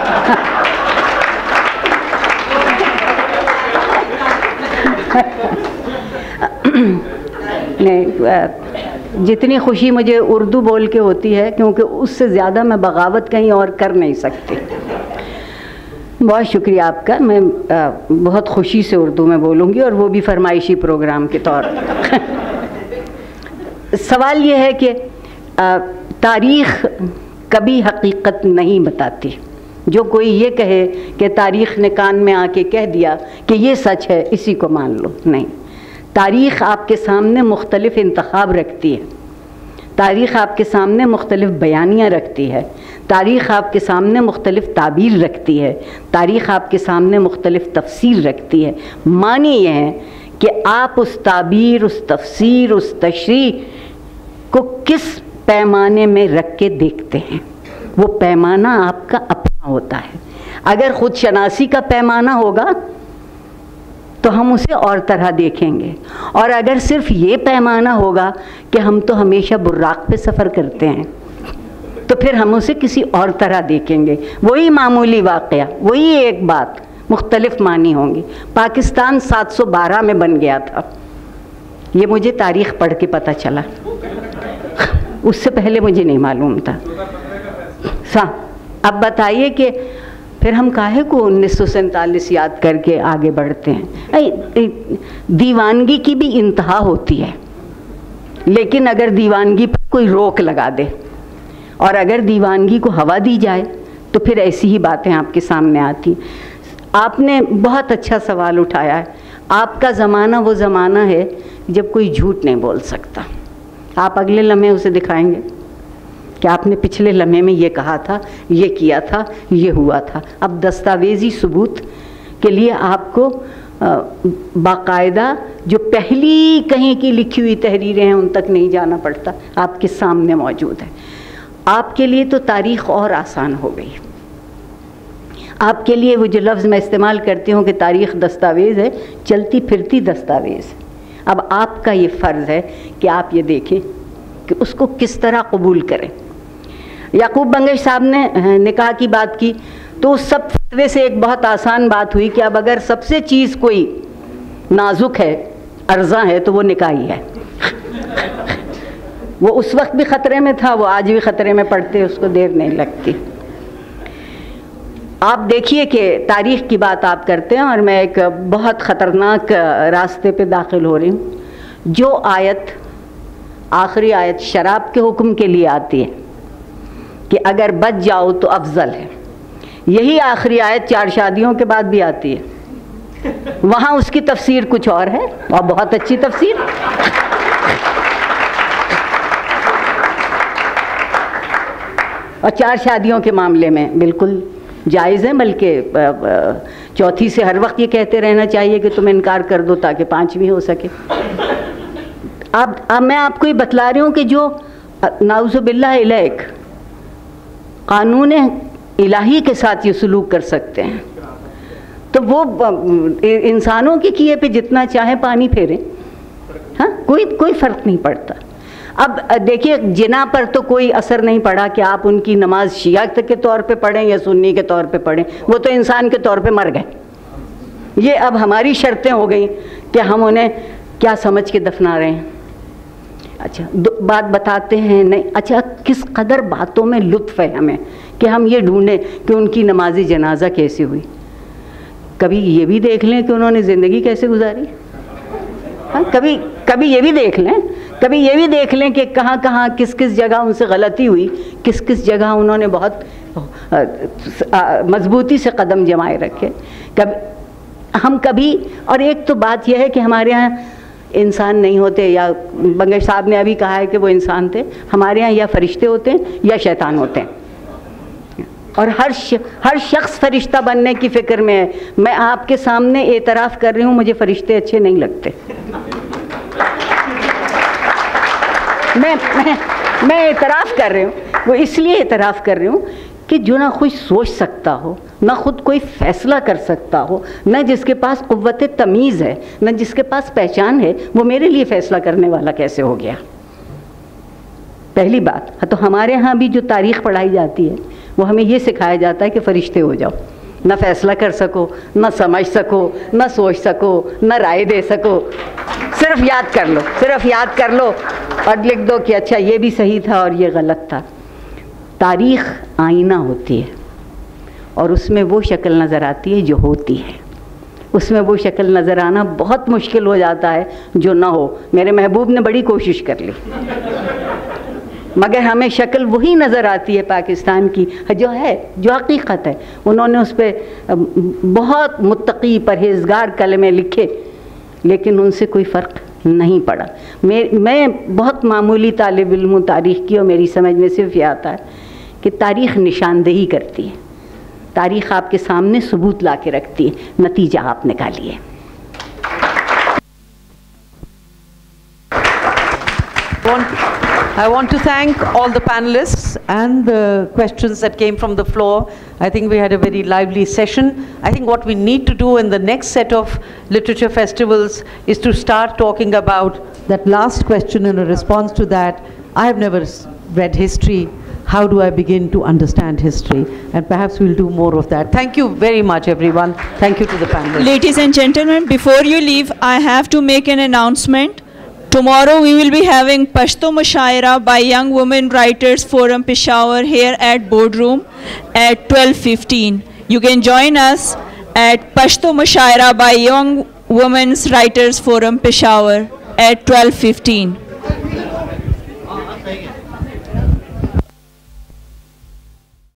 नहीं, जितनी खुशी मुझे उर्दू बोल के होती है, क्योंकि उससे ज़्यादा मैं बगावत कहीं और कर नहीं सकती। बहुत शुक्रिया आपका। मैं बहुत खुशी से उर्दू में बोलूँगी, और वो भी फरमाइशी प्रोग्राम के तौर पर। सवाल ये है कि तारीख़ कभी हकीकत नहीं बताती। जो कोई ये कहे कि तारीख़ ने कान में आके कह दिया कि ये सच है, इसी को मान लो, नहीं। तारीख़ आपके सामने मुख्तलिफ़ इंतखाब रखती है, तारीख़ आपके सामने मुख्तलिफ़ बयानियाँ रखती है, तारीख़ आपके सामने मुख्तलिफ़ ताबीर रखती है, तारीख़ आपके सामने मुख्तलिफ़ तफसीर रखती है। मानी ये है कि आप उस ताबीर, उस तफसीर, उस तशरीह को किस पैमाने में रख के देखते हैं, वो पैमाना आपका अपना होता है। अगर ख़ुद शनासी का पैमाना होगा तो हम उसे और तरह देखेंगे, और अगर सिर्फ ये पैमाना होगा कि हम तो हमेशा बुर्राक पे सफ़र करते हैं, तो फिर हम उसे किसी और तरह देखेंगे। वही मामूली वाक़या, वही एक बात, मुख्तलिफ मानी होंगी। पाकिस्तान 712 में बन गया था, ये मुझे तारीख़ पढ़ के पता चला, उससे पहले मुझे नहीं मालूम था। अब बताइए कि फिर हम काहे को 1947 याद करके आगे बढ़ते हैं। दीवानगी की भी इंतहा होती है, लेकिन अगर दीवानगी पर कोई रोक लगा दे और अगर दीवानगी को हवा दी जाए तो फिर ऐसी ही बातें आपके सामने आती। आपने बहुत अच्छा सवाल उठाया है। आपका ज़माना वो ज़माना है जब कोई झूठ नहीं बोल सकता। आप अगले लम्हे उसे दिखाएंगे कि आपने पिछले लम्हे में ये कहा था, ये किया था, ये हुआ था। अब दस्तावेज़ी सबूत के लिए आपको बाकायदा जो पहली कहीं की लिखी हुई तहरीरें हैं उन तक नहीं जाना पड़ता, आपके सामने मौजूद है। आपके लिए तो तारीख़ और आसान हो गई। आपके लिए वो जो लफ्ज़ मैं इस्तेमाल करती हूँ कि तारीख़ दस्तावेज़ है, चलती फिरती दस्तावेज़। अब आपका ये फ़र्ज़ है कि आप ये देखें कि उसको किस तरह कबूल करें। याकूब बंगश साहब ने निकाह की बात की तो उस सब फतवे से एक बहुत आसान बात हुई कि अब अगर सबसे चीज़ कोई नाजुक है, अर्ज़ा है, तो वो निकाह ही है। वो उस वक्त भी ख़तरे में था, वो आज भी ख़तरे में पड़ते, उसको देर नहीं लगती। आप देखिए कि तारीख़ की बात आप करते हैं और मैं एक बहुत ख़तरनाक रास्ते पे दाखिल हो रही हूँ। जो आयत, आखिरी आयत शराब के हुक्म के लिए आती है कि अगर बच जाओ तो अफजल है, यही आखिरी आयत 4 शादियों के बाद भी आती है। वहाँ उसकी तफसीर कुछ और है और बहुत अच्छी तफसीर। और 4 शादियों के मामले में बिल्कुल जायज़ है, बल्कि चौथी से हर वक्त ये कहते रहना चाहिए कि तुम इनकार कर दो ताकि 5वीं हो सके। अब मैं आपको ये बतला रही हूँ कि जो नाउज़ुबिल्लाह इलैक कानून इलाही के साथ ये सलूक कर सकते हैं, तो वो इंसानों के किए पे जितना चाहे पानी फेरें, हाँ, कोई फ़र्क नहीं पड़ता। अब देखिए, जिना पर तो कोई असर नहीं पड़ा कि आप उनकी नमाज शिया के तौर पे पढ़ें या सुन्नी के तौर पे पढ़ें, वो तो इंसान के तौर पे मर गए। ये अब हमारी शर्तें हो गई कि हम उन्हें क्या समझ के दफना रहे हैं। अच्छा, बात बताते हैं नहीं। अच्छा, किस कदर बातों में लुत्फ़ है हमें कि हम ये ढूंढें कि उनकी नमाज़ी जनाजा कैसी हुई। कभी ये भी देख लें कि उन्होंने ज़िंदगी कैसे गुजारी। हाँ, कभी ये भी देख लें, कभी ये भी देख लें कि कहाँ कहाँ किस किस जगह उनसे गलती हुई, किस किस जगह उन्होंने बहुत मजबूती से कदम जमाए रखे। कभी और एक तो बात यह है कि हमारे यहाँ इंसान नहीं होते, या बंगश साहब ने अभी कहा है कि वो इंसान थे। हमारे यहाँ या फरिश्ते होते हैं या शैतान होते हैं, और हर शख्स फरिश्ता बनने की फ़िक्र में है। मैं आपके सामने एतराफ़ कर रही हूँ, मुझे फरिश्ते अच्छे नहीं लगते। मैं एतराफ़ कर रही हूँ, वो इसलिए एतराफ़ कर रही हूँ कि जो ना कोई सोच सकता हो, ना खुद कोई फ़ैसला कर सकता हो, ना जिसके पास क़ुव्वत तमीज़ है, ना जिसके पास पहचान है, वो मेरे लिए फ़ैसला करने वाला कैसे हो गया। पहली बात। तो हमारे यहाँ भी जो तारीख़ पढ़ाई जाती है वो हमें ये सिखाया जाता है कि फ़रिश्ते हो जाओ, ना फ़ैसला कर सको, ना समझ सको, ना सोच सको, ना राय दे सको। सिर्फ याद कर लो, सिर्फ याद कर लो और लिख दो कि अच्छा ये भी सही था और ये गलत था। तारीख़ आईना होती है और उसमें वो शक्ल नज़र आती है जो होती है। उसमें वो शक्ल नज़र आना बहुत मुश्किल हो जाता है जो ना हो। मेरे महबूब ने बड़ी कोशिश कर ली, मगर हमें शक्ल वही नज़र आती है पाकिस्तान की जो है, जो हकीकत है। उन्होंने उस पर बहुत मुत्तकी परहेज़गार कलमे लिखे, लेकिन उनसे कोई फ़र्क नहीं पड़ा। मैं बहुत मामूली तालिब इल्म हूँ तारीख़ की, और मेरी समझ में सिर्फ यह आता है कि तारीख़ निशानदेही करती है, तारीख़ आपके सामने सबूत ला के रखती है, नतीजा आप निकालिए। I want to thank all the panelists and the questions that came from the floor. I think we had a very lively session. I think what we need to do in the next set of literature festivals is to start talking about that last question and a response to that. I have never read history. How do I begin to understand history? And perhaps we'll do more of that. Thank you very much, everyone. Thank you to the panelists. Ladies and gentlemen, before you leave, I have to make an announcement. Tomorrow we will be having Pashto Mushaira by Young Women Writers Forum Peshawar here at Boardroom at 12:15. You can join us at Pashto Mushaira by Young Women's Writers Forum Peshawar at 12:15.